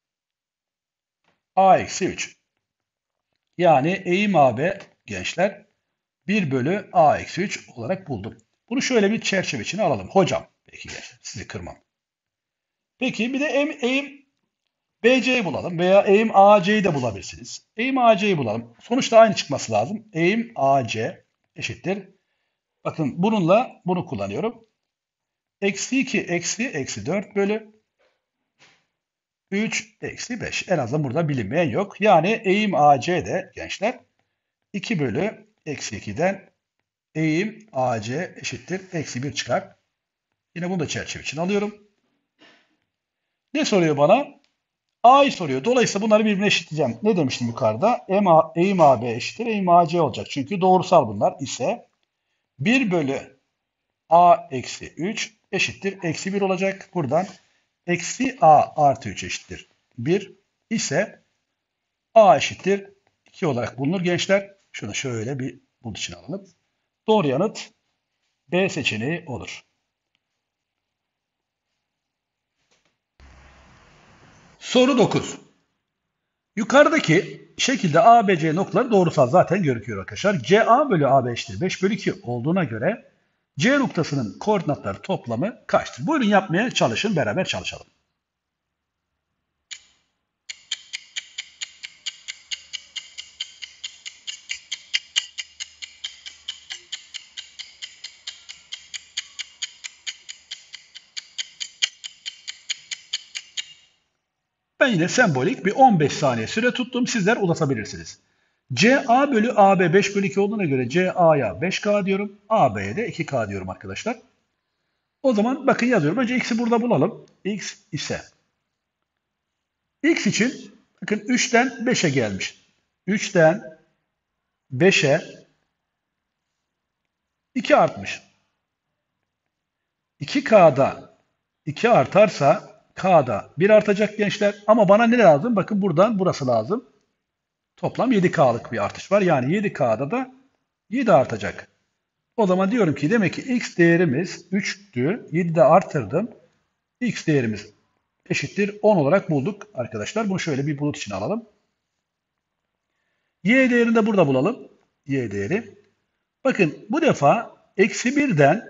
a eksi 3. Yani eğim AB gençler 1 bölü a eksi 3 olarak buldum. Bunu şöyle bir çerçeve içine alalım. Hocam. Peki gençler sizi kırmam. Peki bir de eğim BC'yi bulalım veya eğim AC'yi de bulabilirsiniz. Eğim AC'yi bulalım. Sonuçta aynı çıkması lazım. Eğim AC eşittir. Bakın bununla bunu kullanıyorum. Eksi 2 eksi 4 bölü 3 eksi 5. En azından burada bilinmeyen yok. Yani eğim AC de gençler 2 bölü eksi 2'den eğim AC eşittir. Eksi 1 çıkar. Yine bunu da çerçeve için alıyorum. Ne soruyor bana? A'yı soruyor. Dolayısıyla bunları birbirine eşitleyeceğim. Ne demiştim yukarıda? Eğim AB eşittir. Eğim AC olacak. Çünkü doğrusal bunlar ise 1 bölü A eksi 3 eşittir. Eksi 1 olacak. Buradan eksi A artı 3 eşittir 1 ise A eşittir 2 olarak bulunur gençler. Şunu şöyle bir bulut için alalım. Doğru yanıt B seçeneği olur. Soru 9. Yukarıdaki şekilde ABC noktaları doğrusal zaten görüküyor arkadaşlar. CA bölü AB eşittir 5 bölü 2 olduğuna göre C noktasının koordinatları toplamı kaçtır? Buyurun yapmaya çalışın, beraber çalışalım. Ben yine sembolik bir 15 saniye süre tuttum. Sizler uzatabilirsiniz. CA bölü AB 5 bölü 2 olduğuna göre CA'ya 5K diyorum. AB'ye de 2K diyorum arkadaşlar. O zaman bakın yazıyorum. Önce x'i burada bulalım. X ise. X için bakın 3'ten 5'e gelmiş. 3'ten 5'e 2 artmış. 2K'da 2 artarsa K'da 1 artacak gençler. Ama bana ne lazım? Bakın buradan burası lazım. Toplam 7K'lık bir artış var. Yani 7K'da da 7 artacak. O zaman diyorum ki demek ki X değerimiz 3'tü. 7'de artırdım. X değerimiz eşittir 10 olarak bulduk arkadaşlar. Bunu şöyle bir bulut için alalım. Y değerini de burada bulalım. Y değeri. Bakın bu defa eksi 1'den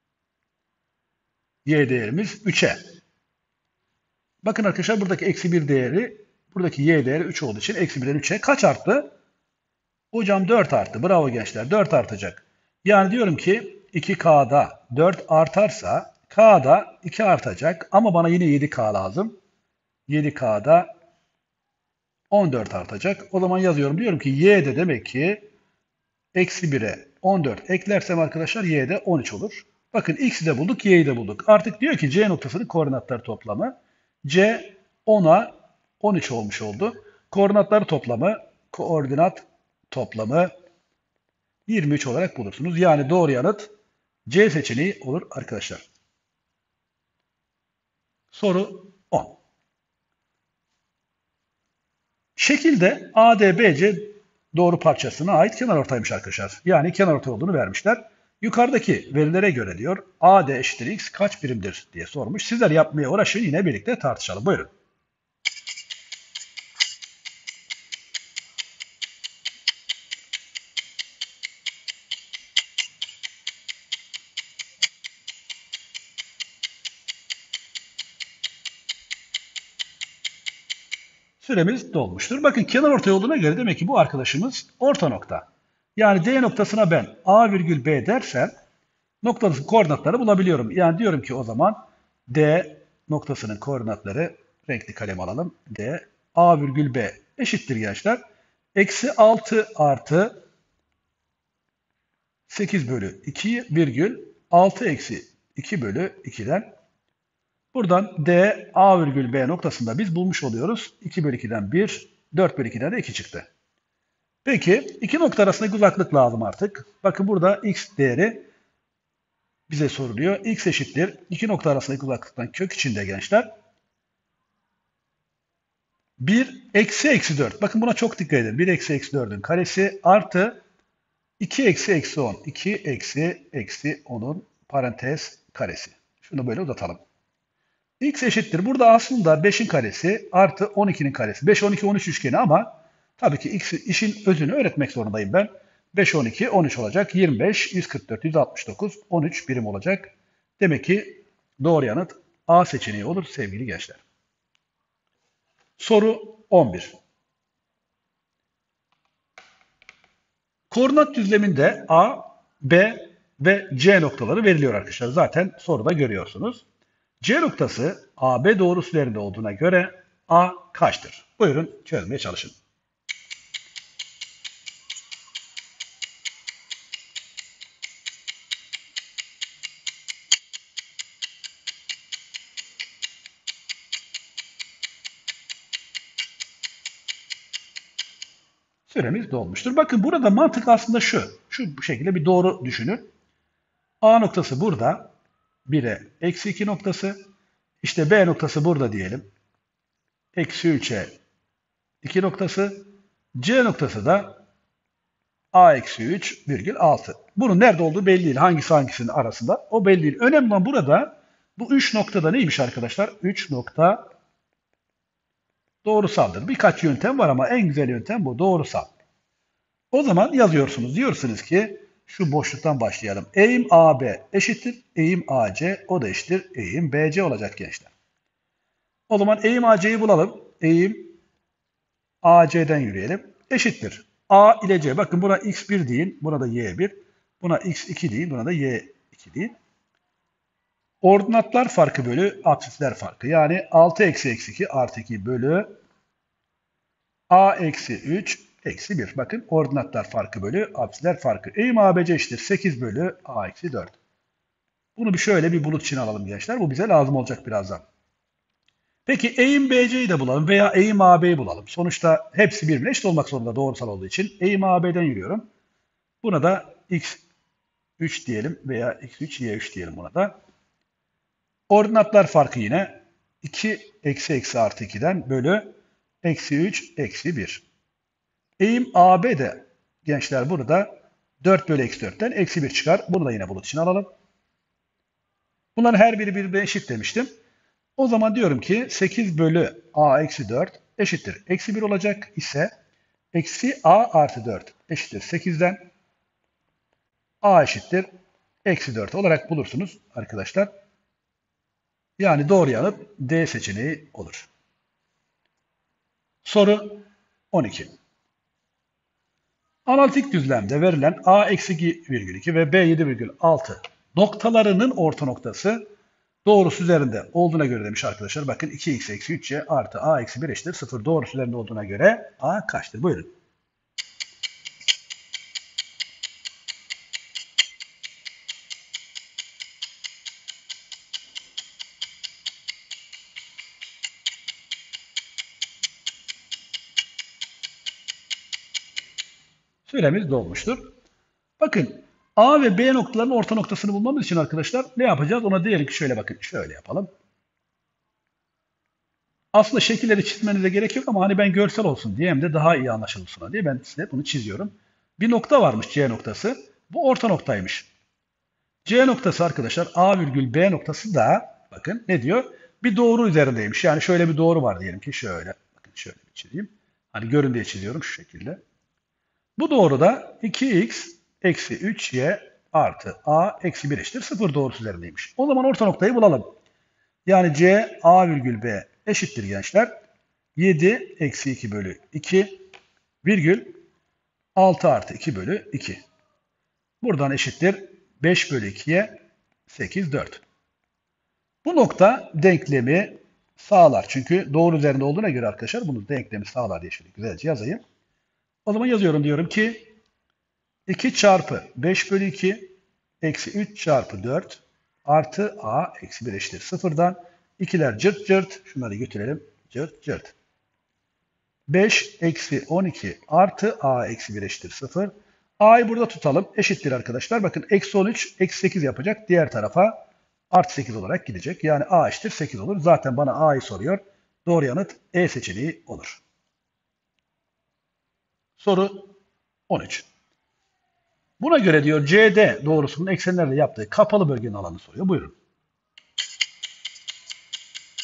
Y değerimiz 3'e. Bakın arkadaşlar buradaki eksi 1 değeri, buradaki Y değeri 3 olduğu için eksi 1'den 3'e kaç arttı? Hocam 4 arttı. Bravo gençler. 4 artacak. Yani diyorum ki 2K'da 4 artarsa K'da 2 artacak. Ama bana yine 7K lazım. 7K'da 14 artacak. O zaman yazıyorum. Diyorum ki Y'de demek ki eksi 1'e 14 eklersem arkadaşlar Y'de 13 olur. Bakın X'i de bulduk, Y'yi de bulduk. Artık diyor ki C noktasının koordinatları toplamı. C 10'a 13 olmuş oldu. Koordinatları toplamı, koordinat toplamı 23 olarak bulursunuz. Yani doğru yanıt C seçeneği olur arkadaşlar. Soru 10. Şekilde ADBC doğru parçasına ait kenarortaymış arkadaşlar. Yani kenarortay olduğunu vermişler. Yukarıdaki verilere göre diyor AD eşittir X kaç birimdir diye sormuş. Sizler yapmaya uğraşın, yine birlikte tartışalım. Buyurun. Süremiz dolmuştur. Bakın kenarortay olduğuna göre demek ki bu arkadaşımız orta nokta. Yani D noktasına ben A virgül B dersem noktanın koordinatları bulabiliyorum. Yani diyorum ki o zaman D noktasının koordinatları, renkli kalem alalım. D A virgül B eşittir gençler. Eksi 6 artı 8 bölü 2 virgül 6 eksi 2 bölü 2'den buradan D A virgül B noktasında biz bulmuş oluyoruz. 2 bölü 2'den 1, 4 bölü 2'den de 2 çıktı. Peki iki nokta arasındaki uzaklık lazım artık. Bakın burada X değeri bize soruluyor. X eşittir. İki nokta arasındaki uzaklıktan kök içinde gençler. 1 eksi eksi 4. Bakın buna çok dikkat edin. 1 eksi eksi 4'ün karesi artı 2 eksi eksi 10. 2 eksi eksi 10'un parantez karesi. Şunu böyle uzatalım. X eşittir. Burada aslında 5'in karesi artı 12'nin karesi. 5, 12, 13 üçgeni ama tabii ki işin özünü öğretmek zorundayım ben. 5, 12, 13 olacak. 25, 144, 169, 13 birim olacak. Demek ki doğru yanıt A seçeneği olur sevgili gençler. Soru 11. Koordinat düzleminde A, B ve C noktaları veriliyor arkadaşlar. Zaten soruda görüyorsunuz. C noktası AB doğrusu üzerinde olduğuna göre A kaçtır? Buyurun çözmeye çalışın. Süremiz dolmuştur. Bakın burada mantık aslında şu. Bu şekilde bir doğru düşünün. A noktası burada. 1'e eksi 2 noktası. İşte B noktası burada diyelim. Eksi 3'e 2 noktası. C noktası da A eksi 3 virgül 6. Bunun nerede olduğu belli değil. Hangisi hangisinin arasında o belli değil. Önemli olan burada bu 3 noktada neymiş arkadaşlar? 3 nokta doğrusaldır. Birkaç yöntem var ama en güzel yöntem bu. Doğrusal. O zaman yazıyorsunuz. Diyorsunuz ki şu boşluktan başlayalım. Eğim AB eşittir. Eğim AC o da eşittir. Eğim BC olacak gençler. O zaman eğim AC'yi bulalım. Eğim AC'den yürüyelim. Eşittir. A ile C. Bakın buna x1 deyin. Buna da y1. Buna x2 deyin. Buna da y2 deyin. Ordinatlar farkı bölü apsisler farkı. Yani 6 eksi eksi 2 artı 2 bölü a eksi 3 eksi 1. Bakın ordinatlar farkı bölü apsisler farkı. Eğim ABC eşittir 8 bölü a eksi 4. Bunu şöyle bir bulut için alalım gençler. Bu bize lazım olacak birazdan. Peki eğim BC'yi de bulalım veya eğim AB'yi bulalım. Sonuçta hepsi birbirine eşit olmak zorunda doğrusal olduğu için. Eğim AB'den yürüyorum. Buna da x3 diyelim veya x3 y3 diyelim buna da. Ordinatlar farkı yine 2 eksi eksi artı 2'den bölü eksi 3 eksi 1. Eğim AB de gençler burada 4 bölü eksi 4'ten eksi 1 çıkar. Bunu da yine bulut için alalım. Bunların her biri birbirine eşit demiştim. O zaman diyorum ki 8 bölü a eksi 4 eşittir. Eksi 1 olacak ise eksi a artı 4 eşittir 8'den a eşittir eksi 4 olarak bulursunuz arkadaşlar. Yani doğru yanıt D seçeneği olur. Soru 12. Analitik düzlemde verilen a eksi 2,2 ve b 7,6 noktalarının orta noktası doğrusu üzerinde olduğuna göre demiş arkadaşlar. Bakın 2x eksi 3y artı a eksi 1 eşittir 0 doğrusu üzerinde olduğuna göre a kaçtır? Buyurun. Süremiz dolmuştur. Bakın A ve B noktalarının orta noktasını bulmamız için arkadaşlar ne yapacağız? Ona diyelim ki şöyle bakın. Şöyle yapalım. Aslında şekilleri çizmenize gerek yok ama hani ben görsel olsun diye hem de daha iyi anlaşılsın diye ben size bunu çiziyorum. Bir nokta varmış C noktası. Bu orta noktaymış. C noktası arkadaşlar A virgül B noktası da bakın ne diyor? Bir doğru üzerindeymiş. Yani şöyle bir doğru var diyelim ki şöyle. Bakın şöyle bir çizeyim. Hani görün diye çiziyorum şu şekilde. Bu doğruda 2x eksi 3y artı a eksi 1 eşittir 0 doğrusu üzerindeymiş. O zaman orta noktayı bulalım. Yani c a virgül b eşittir gençler. 7 eksi 2 bölü 2 virgül 6 artı 2 bölü 2. Buradan eşittir 5 bölü 2'ye 8 4. Bu nokta denklemi sağlar. Çünkü doğru üzerinde olduğuna göre arkadaşlar bunu denklemi sağlar diye şöyle güzelce yazayım. O zaman yazıyorum diyorum ki 2 çarpı 5 bölü 2 eksi 3 çarpı 4 artı a eksi 1 eşittir 0'dan 2'ler cırt cırt şunları götürelim cırt cırt. 5 eksi 12 artı a eksi 1 eşittir 0. A'yı burada tutalım eşittir arkadaşlar. Bakın eksi 13 eksi 8 yapacak. Diğer tarafa artı 8 olarak gidecek. Yani a eşittir 8 olur. Zaten bana a'yı soruyor. Doğru yanıt E seçeneği olur. Soru 13. Buna göre diyor CD doğrusunun eksenlerle yaptığı kapalı bölgenin alanını soruyor. Buyurun.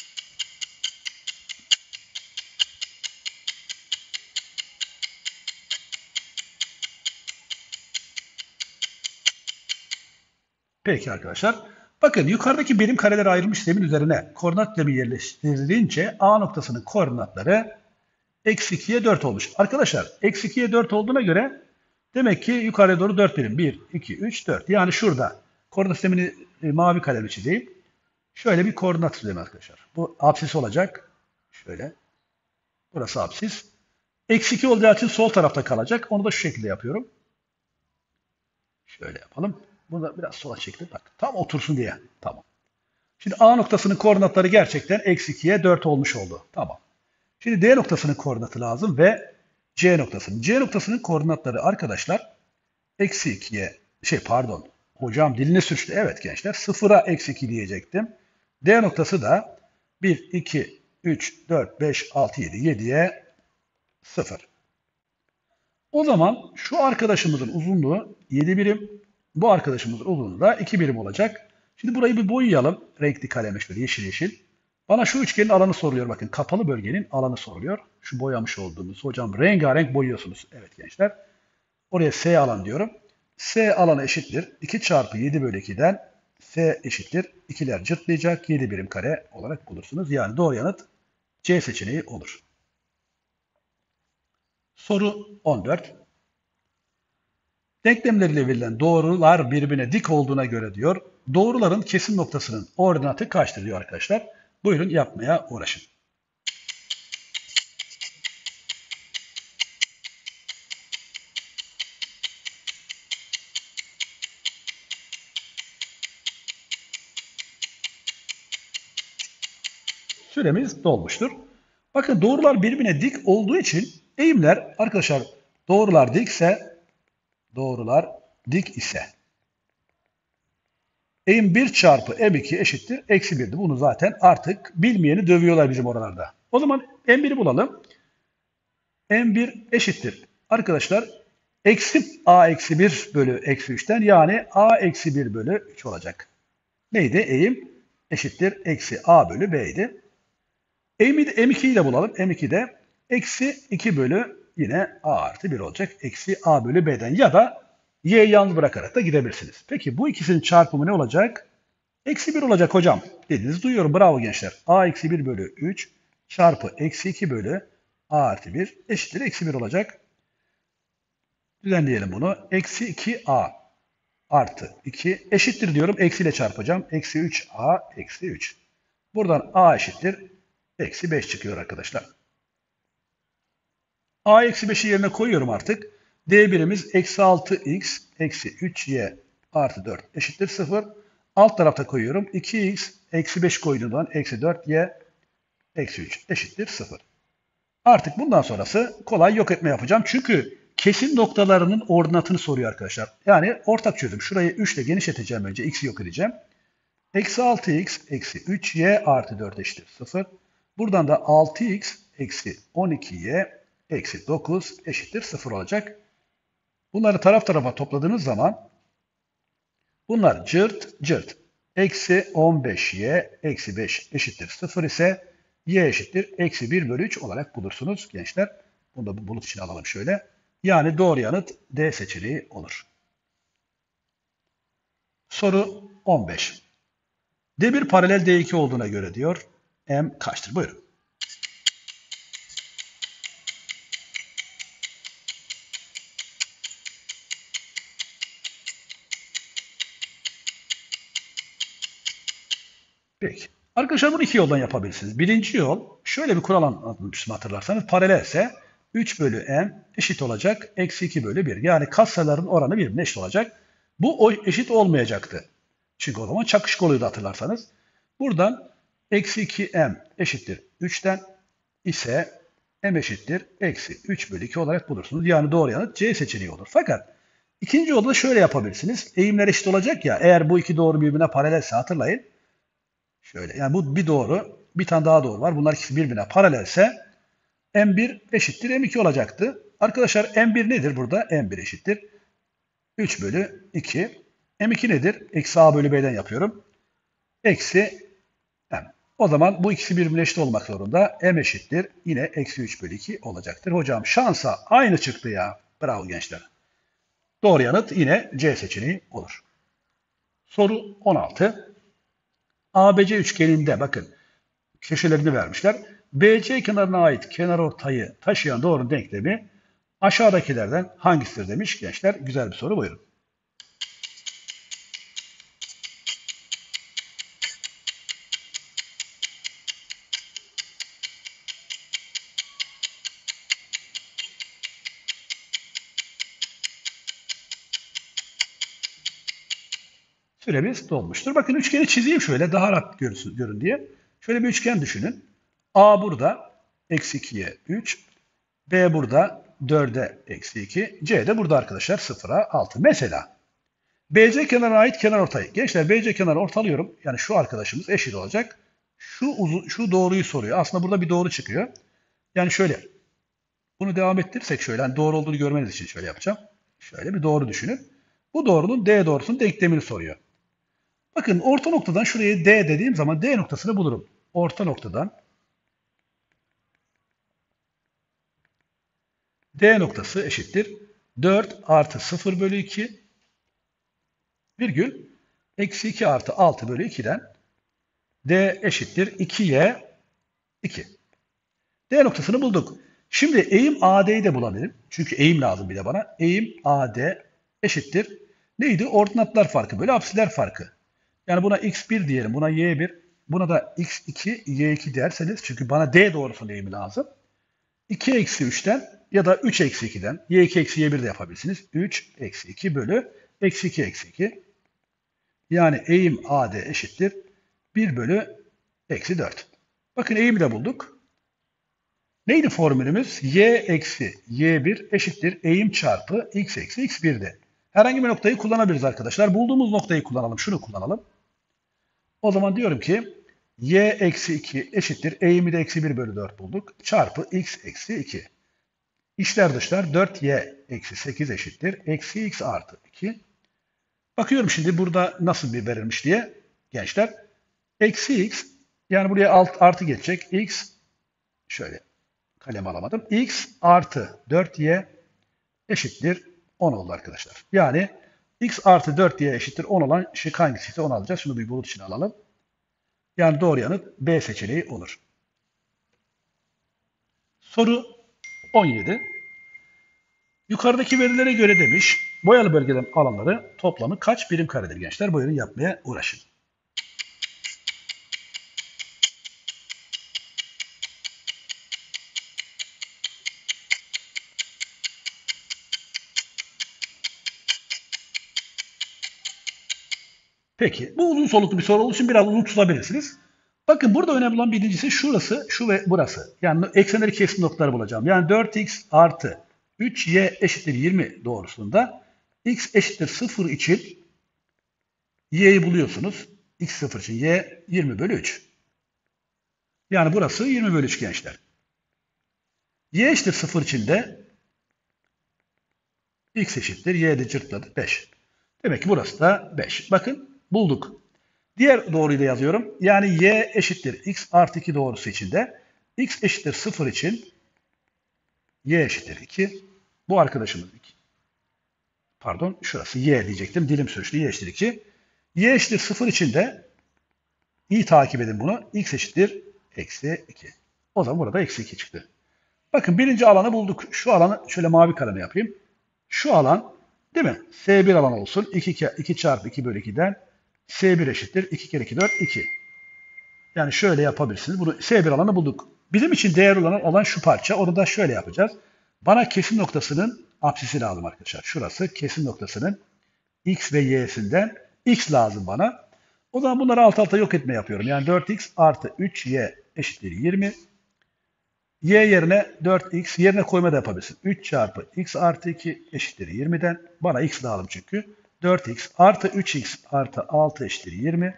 Peki arkadaşlar. Bakın yukarıdaki birim karelere ayrılmış zemin üzerine koordinat dilimi yerleştirilince A noktasının koordinatları eksi 2'ye 4 olmuş. Arkadaşlar eksi 2'ye 4 olduğuna göre demek ki yukarıya doğru 4 birim. 1, 2, 3, 4. Yani şurada koordinat sistemini mavi kalemle çizeyim. Şöyle bir koordinat çizelim arkadaşlar. Bu apsis olacak. Şöyle. Burası apsis. Eksi 2 olacağı için sol tarafta kalacak. Onu da şu şekilde yapıyorum. Şöyle yapalım. Bunu da biraz sola çektim. Bak tam otursun diye. Tamam. Şimdi A noktasının koordinatları gerçekten eksi 2'ye 4 olmuş oldu. Tamam. Şimdi D noktasının koordinatı lazım ve C noktasının. C noktasının koordinatları arkadaşlar eksi 2'ye pardon. Hocam dilini sürçtü. Evet gençler 0'a eksi 2 diyecektim. D noktası da 1, 2, 3, 4, 5, 6, 7. 7'ye 0. O zaman şu arkadaşımızın uzunluğu 7 birim. Bu arkadaşımızın uzunluğu da 2 birim olacak. Şimdi burayı bir boyayalım. Renkli kaleme şöyle yeşil yeşil. Bana şu üçgenin alanı soruluyor. Bakın kapalı bölgenin alanı soruluyor. Şu boyamış olduğumuz. Hocam rengarenk boyuyorsunuz. Evet gençler. Oraya S alan diyorum. S alanı eşittir. 2 çarpı 7 bölü 2'den S eşittir. İkiler cırtlayacak. 7 birim kare olarak bulursunuz. Yani doğru yanıt C seçeneği olur. Soru 14. Denklemleriyle verilen doğrular birbirine dik olduğuna göre diyor. Doğruların kesim noktasının ordinatı kaçtır diyor arkadaşlar. Buyurun yapmaya uğraşın. Süremiz dolmuştur. Bakın doğrular birbirine dik olduğu için eğimler arkadaşlar doğrular dik ise eğim 1 çarpı M2 eşittir eksi 1'di. Bunu zaten artık bilmeyeni dövüyorlar bizim oralarda. O zaman M1'i bulalım. M1 eşittir. Arkadaşlar eksi A eksi 1 bölü eksi 3'ten yani A eksi 1 bölü 3 olacak. Neydi? Eğim eşittir eksi A bölü B'ydi. M2'yi de bulalım. M2 de eksi 2 bölü yine A artı 1 olacak. Eksi A bölü B'den ya da Y'yi yalnız bırakarak da gidebilirsiniz. Peki bu ikisinin çarpımı ne olacak? Eksi 1 olacak hocam. Dediğinizi duyuyorum. Bravo gençler. A eksi 1 bölü 3 çarpı eksi 2 bölü A artı 1 eşittir eksi 1 olacak. Düzenleyelim bunu. Eksi 2A artı 2 eşittir diyorum. Eksiyle çarpacağım. Eksi 3A eksi 3. Buradan A eşittir. Eksi 5 çıkıyor arkadaşlar. A eksi 5'i yerine koyuyorum artık. D birimiz eksi 6x eksi 3y artı 4 eşittir 0. Alt tarafta koyuyorum. 2x eksi 5 koyduğumdan eksi 4y eksi 3 eşittir 0. Artık bundan sonrası kolay yok etme yapacağım. Çünkü kesim noktalarının ordinatını soruyor arkadaşlar. Yani ortak çözüm. Şurayı 3 ile genişleteceğim önce. X'i yok edeceğim. Eksi 6x eksi 3y artı 4 eşittir 0. Buradan da 6x eksi 12y eksi 9 eşittir 0 olacak. Bunları taraf tarafa topladığınız zaman bunlar cırt cırt. Eksi 15y eksi 5 eşittir 0 ise y eşittir eksi 1 bölü 3 olarak bulursunuz gençler. Bunu da bulut için alalım şöyle. Yani doğru yanıt D seçeneği olur. Soru 15. D1 paralel D2 olduğuna göre diyor. M kaçtır? Buyurun. Peki. Arkadaşlar bunu iki yoldan yapabilirsiniz. Birinci yol şöyle bir kural anlatmıştım hatırlarsanız. Paralelse 3 bölü m eşit olacak. Eksi 2 bölü 1. Yani katsayıların oranı birbirine eşit olacak. Bu eşit olmayacaktı. Çünkü o zaman çakışık oluyordu hatırlarsanız. Buradan eksi 2m eşittir 3'ten ise m eşittir eksi 3 bölü 2 olarak bulursunuz. Yani doğru yanıt C seçeneği olur. Fakat ikinci yolda şöyle yapabilirsiniz. Eğimler eşit olacak ya. Eğer bu iki doğru birbirine paralelse hatırlayın. Şöyle yani bu bir doğru, bir tane daha doğru var. Bunlar ikisi birbirine paralelse M1 eşittir M2 olacaktı. Arkadaşlar M1 nedir burada? M1 eşittir 3 bölü 2. M2 nedir? Eksi A bölü B'den yapıyorum. Eksi M. O zaman bu ikisi birbirine eşit olmak zorunda. M eşittir yine eksi 3 bölü 2 olacaktır. Hocam şansa aynı çıktı ya. Bravo gençler. Doğru yanıt yine C seçeneği olur. Soru 16. ABC üçgeninde bakın köşelerini vermişler. BC kenarına ait kenarortayı taşıyan doğrunun denklemi aşağıdakilerden hangisidir demiş gençler. Güzel bir soru, buyurun. Süremiz dolmuştur. Bakın üçgeni çizeyim şöyle daha rahat görün diye. Şöyle bir üçgen düşünün. A burada eksi 2'ye 3. B burada 4'e eksi 2. C de burada arkadaşlar 0'a 6. Mesela BC kenarına ait kenarortayı. Gençler BC kenarı ortalıyorum. Yani şu arkadaşımız eşit olacak. Şu doğruyu soruyor. Aslında burada bir doğru çıkıyor. Yani şöyle. Bunu devam ettirirsek şöyle. Yani doğru olduğunu görmeniz için şöyle yapacağım. Şöyle bir doğru düşünün. Bu doğrunun D doğrusunun denklemini soruyor. Bakın orta noktadan şuraya D dediğim zaman D noktasını bulurum. Orta noktadan D noktası eşittir 4 artı 0 bölü 2 virgül eksi 2 artı 6 bölü 2'den D eşittir 2'ye 2. D noktasını bulduk. Şimdi eğim AD'yi de bulabilirim. Çünkü eğim lazım bir de bana. Eğim AD eşittir. Neydi? Ordinatlar farkı bölü apsiler farkı. Yani buna x1 diyelim, buna y1, buna da x2, y2 derseniz çünkü bana D doğrusunun eğimi lazım. 2 eksi 3'ten ya da 3 eksi 2'den y2 eksi y1 de yapabilirsiniz. 3 eksi 2 bölü eksi 2 eksi 2. Yani eğim AD eşittir 1 bölü eksi 4. Bakın eğimi de bulduk. Neydi formülümüz? Y eksi y1 eşittir eğim çarpı x eksi x1'de. Herhangi bir noktayı kullanabiliriz arkadaşlar. Bulduğumuz noktayı kullanalım. Şunu kullanalım. O zaman diyorum ki y eksi 2 eşittir. Eğimi de eksi 1 bölü 4 bulduk. Çarpı x eksi 2. İçler dışlar 4y eksi 8 eşittir. Eksi x artı 2. Bakıyorum şimdi burada nasıl bir verilmiş diye gençler. Eksi x yani buraya artı geçecek. X şöyle kalem alamadım. X artı 4y eşittir 10 oldu arkadaşlar. Yani x artı 4y eşittir 10 olan şık hangisiyse onu alacağız. Şunu bir bulut için alalım. Yani doğru yanıt B seçeneği olur. Soru 17. Yukarıdaki verilere göre demiş, boyalı bölgeden alanları toplamı kaç birim karedir gençler? Buyurun yapmaya uğraşın. Peki, bu uzun soluklu bir soru olduğu için biraz uzun tutabilirsiniz. Bakın burada önemli olan birincisi şurası, şu ve burası. Yani eksenleri kesim noktaları bulacağım. Yani 4x artı 3y eşittir 20 doğrusunda x eşittir 0 için y'yi buluyorsunuz. X 0 için y 20 bölü 3. Yani burası 20 bölü 3 gençler. Y eşittir 0 için de x eşittir y de cırtladı 5. Demek ki burası da 5. Bakın bulduk. Diğer doğruyu da yazıyorum. Yani y eşittir x artı 2 doğrusu için de x eşittir 0 için y eşittir 2. Bu arkadaşımız 2. Pardon şurası y diyecektim. Dilim sürçtü. Y eşittir 2. Y eşittir 0 için de iyi takip edin bunu. X eşittir eksi 2. O zaman burada eksi 2 çıktı. Bakın birinci alanı bulduk. Şu alanı şöyle mavi kaleme yapayım. Şu alan değil mi? S1 alan olsun. 2 çarpı 2 bölü 2'den S1 eşittir. 2 kere 2 4 2. Yani şöyle yapabilirsiniz. Bunu S1 alanı bulduk. Bizim için değerli olan alan şu parça. Onu da şöyle yapacağız. Bana kesim noktasının apsisi lazım arkadaşlar. Şurası kesim noktasının x ve y'sinden x lazım bana. O zaman bunları alt alta yok etme yapıyorum. Yani 4x artı 3y eşittir 20. Y yerine 4x yerine koyma da yapabilirsin. 3 çarpı x artı 2 eşittir 20'den. Bana x lazım çünkü. 4x artı 3x artı 6 eşittir 20.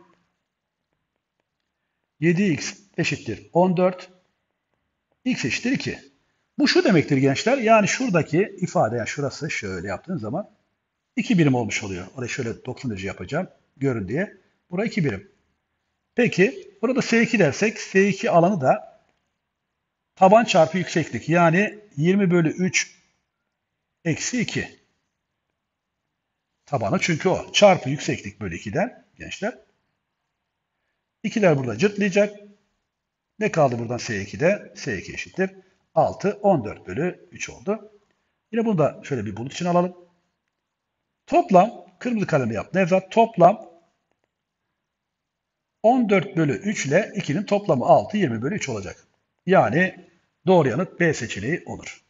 7x eşittir 14. X eşittir 2. Bu şu demektir gençler. Yani şuradaki ifade, yani şurası şöyle yaptığınız zaman 2 birim olmuş oluyor. Orayı şöyle 90 derece yapacağım. Görün diye. Burası 2 birim. Peki burada S2 dersek S2 alanı da taban çarpı yükseklik. Yani 20 bölü 3 eksi 2. tabanı çünkü o. Çarpı yükseklik bölü 2'den gençler. 2'ler burada cırtlayacak. Ne kaldı buradan S2'de? S2 eşittir 6. 14 bölü 3 oldu. Yine bunu da şöyle bir bulut için alalım. Toplam, kırmızı kalemle yap Nevzat. Toplam 14 bölü 3 ile 2'nin toplamı 6. 20 bölü 3 olacak. Yani doğru yanıt B seçeneği olur.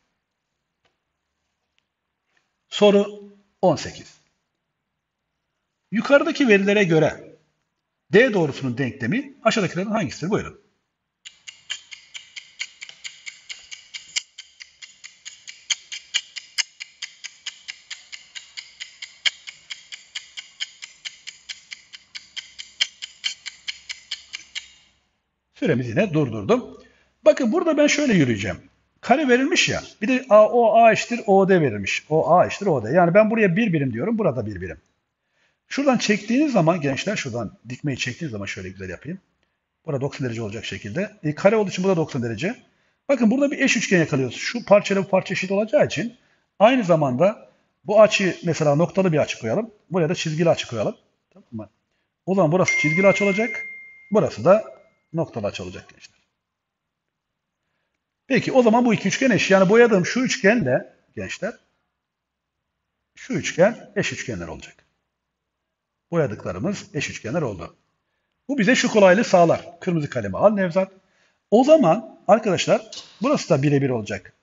Soru 18. Yukarıdaki verilere göre D doğrusunun denklemi aşağıdakilerin hangisidir? Buyurun. Süremizi yine durdurdum. Bakın burada ben şöyle yürüyeceğim. Kare verilmiş ya. Bir de A eşittir OD verilmiş. A eşittir OD. Yani ben buraya 1 birim diyorum. Burada 1 birim. Şuradan çektiğiniz zaman gençler, şuradan dikmeyi çektiğiniz zaman şöyle güzel yapayım. Burada 90 derece olacak şekilde. Kare olduğu için bu da 90 derece. Bakın burada bir eş üçgen yakalıyoruz. Şu parçayla bu parça eşit olacağı için aynı zamanda bu açı mesela noktalı bir açı koyalım. Buraya da çizgili açı koyalım. Tamam mı? O zaman burası çizgili açı olacak. Burası da noktalı açı olacak gençler. Peki o zaman bu iki üçgen eş. Yani boyadığım şu üçgenle gençler şu üçgen eş üçgenler olacak. Boyadıklarımız eş üçgenler oldu. Bu bize şu kolaylığı sağlar. Kırmızı kalemi al Nevzat. O zaman arkadaşlar burası da birebir olacak.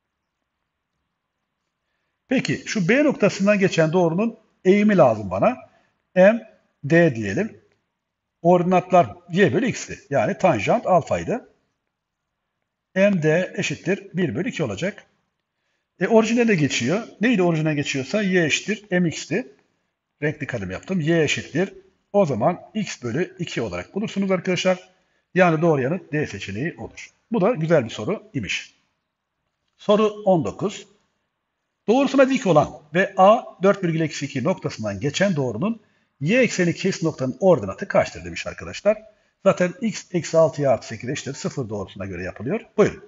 Peki şu B noktasından geçen doğrunun eğimi lazım bana. M, D diyelim. Ordinatlar y bölü x'ti. Yani tanjant alfaydı. M, D eşittir 1 bölü 2 olacak. Orijinale geçiyor. Neydi orijinale geçiyorsa y eşittir mx'ti. Renkli kalem yaptım. Y eşittir. O zaman x bölü 2 olarak bulursunuz arkadaşlar. Yani doğru yanıt D seçeneği olur. Bu da güzel bir soru imiş. Soru 19. Doğrusuna dik olan ve A 4,-2 noktasından geçen doğrunun y ekseni kesit noktanın ordinatı kaçtır demiş arkadaşlar. Zaten x eksi 6y artı 8 eşittir 0 doğrusuna göre yapılıyor. Buyurun.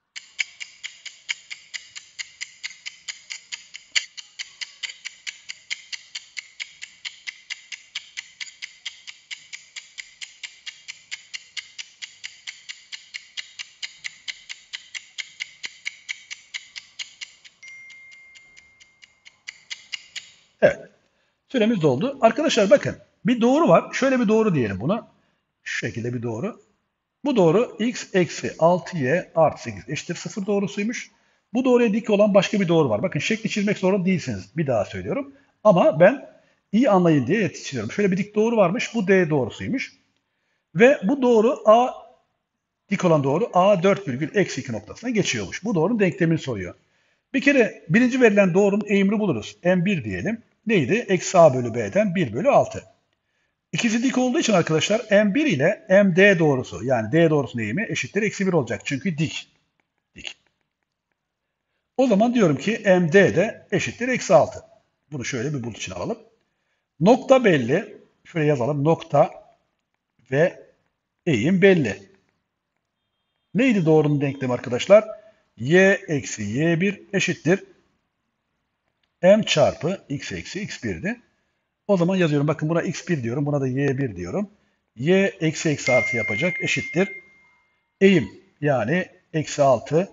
Evet. Süremiz doldu. Arkadaşlar bakın bir doğru var. Şöyle bir doğru diyelim buna. Şu şekilde bir doğru. Bu doğru x eksi 6y artı 8 eşittir 0 doğrusuymuş. Bu doğruya dik olan başka bir doğru var. Bakın şekli çizmek zorunda değilsiniz. Bir daha söylüyorum. Ama ben iyi anlayın diye çiziyorum. Şöyle bir dik doğru varmış. Bu D doğrusuymuş. Ve bu doğru A dik olan doğru A 4,-2 noktasına geçiyormuş. Bu doğrunun denklemini soruyor. Bir kere birinci verilen doğrunun eğimini buluruz. M1 diyelim. Neydi? Eksi A bölü B'den 1 bölü 6. İkisi dik olduğu için arkadaşlar M1 ile MD doğrusu yani D doğrusunun eğimi eşittir eksi 1 olacak. Çünkü dik. Dik. O zaman diyorum ki MD de eşittir eksi 6. Bunu şöyle bir bulut için alalım. Nokta belli. Şöyle yazalım. Nokta ve eğim belli. Neydi doğrunun denklemi arkadaşlar? Y eksi Y1 eşittir M çarpı X eksi X1'di. O zaman yazıyorum. Bakın buna x1 diyorum. Buna da y1 diyorum. Y eksi eksi artı yapacak. Eşittir. Eğim yani eksi 6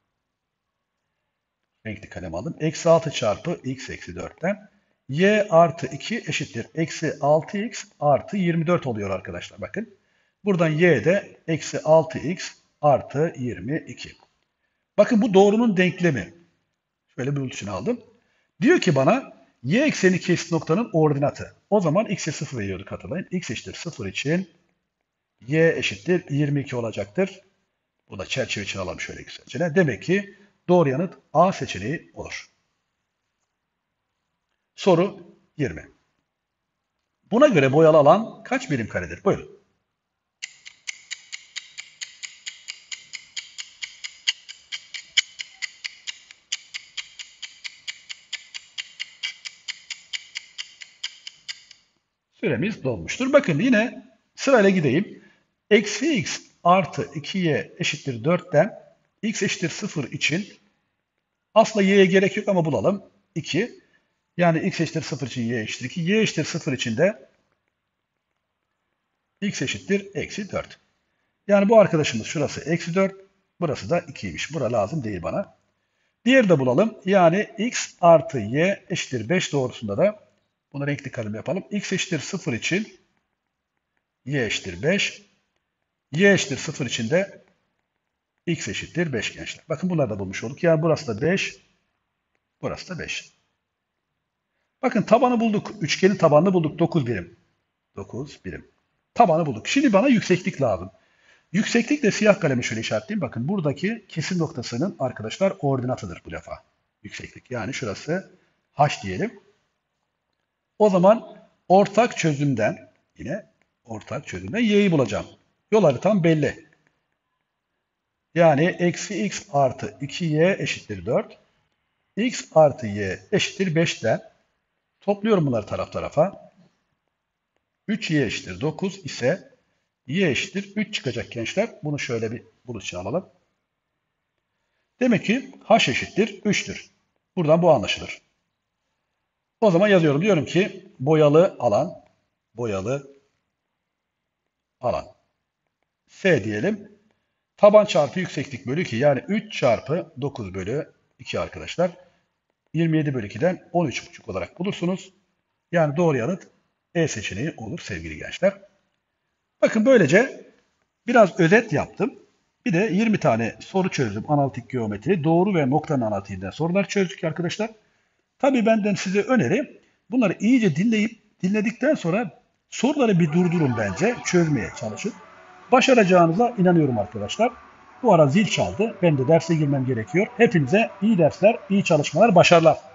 renkli kalem aldım. Eksi 6 çarpı x eksi 4'ten y artı 2 eşittir. Eksi 6x artı 24 oluyor arkadaşlar. Bakın. Buradan y de eksi 6x artı 22. Bakın bu doğrunun denklemi. Şöyle bir ölçüsünü aldım. Diyor ki bana y ekseni kesit noktanın ordinatı. O zaman x'e 0 veriyorduk hatırlayın. X eşittir 0 için y eşittir 22 olacaktır. Bu da çerçeve için alalım şöyle güzelce. Demek ki doğru yanıt A seçeneği olur. Soru 20. Buna göre boyalı alan kaç birim karedir? Buyurun. Süremiz dolmuştur. Bakın yine sırayla gideyim. Eksi x artı 2y eşittir 4'ten x eşittir 0 için aslında y'ye gerek yok ama bulalım. 2. Yani x eşittir 0 için y eşittir 2. Y eşittir 0 için de x eşittir eksi 4. Yani bu arkadaşımız şurası eksi 4. Burası da 2'ymiş. Bura lazım değil bana. Diğeri de bulalım. Yani x artı y eşittir 5 doğrusunda da bunu renkli kalem yapalım. X eşittir 0 için y eşittir 5. Y eşittir 0 için de x eşittir 5 gençler. Bakın bunları da bulmuş olduk. Yani burası da 5. Burası da 5. Bakın tabanı bulduk. Üçgenin tabanını bulduk. 9 birim. 9 birim. Tabanı bulduk. Şimdi bana yükseklik lazım. Yükseklikle siyah kalemi şöyle işaretleyeyim. Bakın buradaki kesim noktasının arkadaşlar ordinatıdır bu defa. Yükseklik. Yani şurası h diyelim. O zaman ortak çözümden y'yi bulacağım. Yol haritam belli. Yani eksi x artı 2y eşittir 4. X artı y eşittir 5'ten topluyorum bunları taraf tarafa. 3y eşittir 9 ise y eşittir 3 çıkacak gençler. Bunu şöyle bir bulut için alalım. Demek ki h eşittir 3'tür. Buradan bu anlaşılır. O zaman yazıyorum. Diyorum ki boyalı alan S diyelim. Taban çarpı yükseklik bölü 2 yani 3 çarpı 9 bölü 2 arkadaşlar. 27 bölü 2'den 13,5 olarak bulursunuz. Yani doğru yanıt E seçeneği olur sevgili gençler. Bakın böylece biraz özet yaptım. Bir de 20 tane soru çözdüm analitik geometri. Doğru ve noktanın analitiğinden sorular çözdük arkadaşlar. Tabii benden size öneri bunları iyice dinledikten sonra soruları bir durdurun bence. Çözmeye çalışın. Başaracağınıza inanıyorum arkadaşlar. Bu ara zil çaldı. Ben de derse girmem gerekiyor. Hepinize iyi dersler, iyi çalışmalar, başarılar.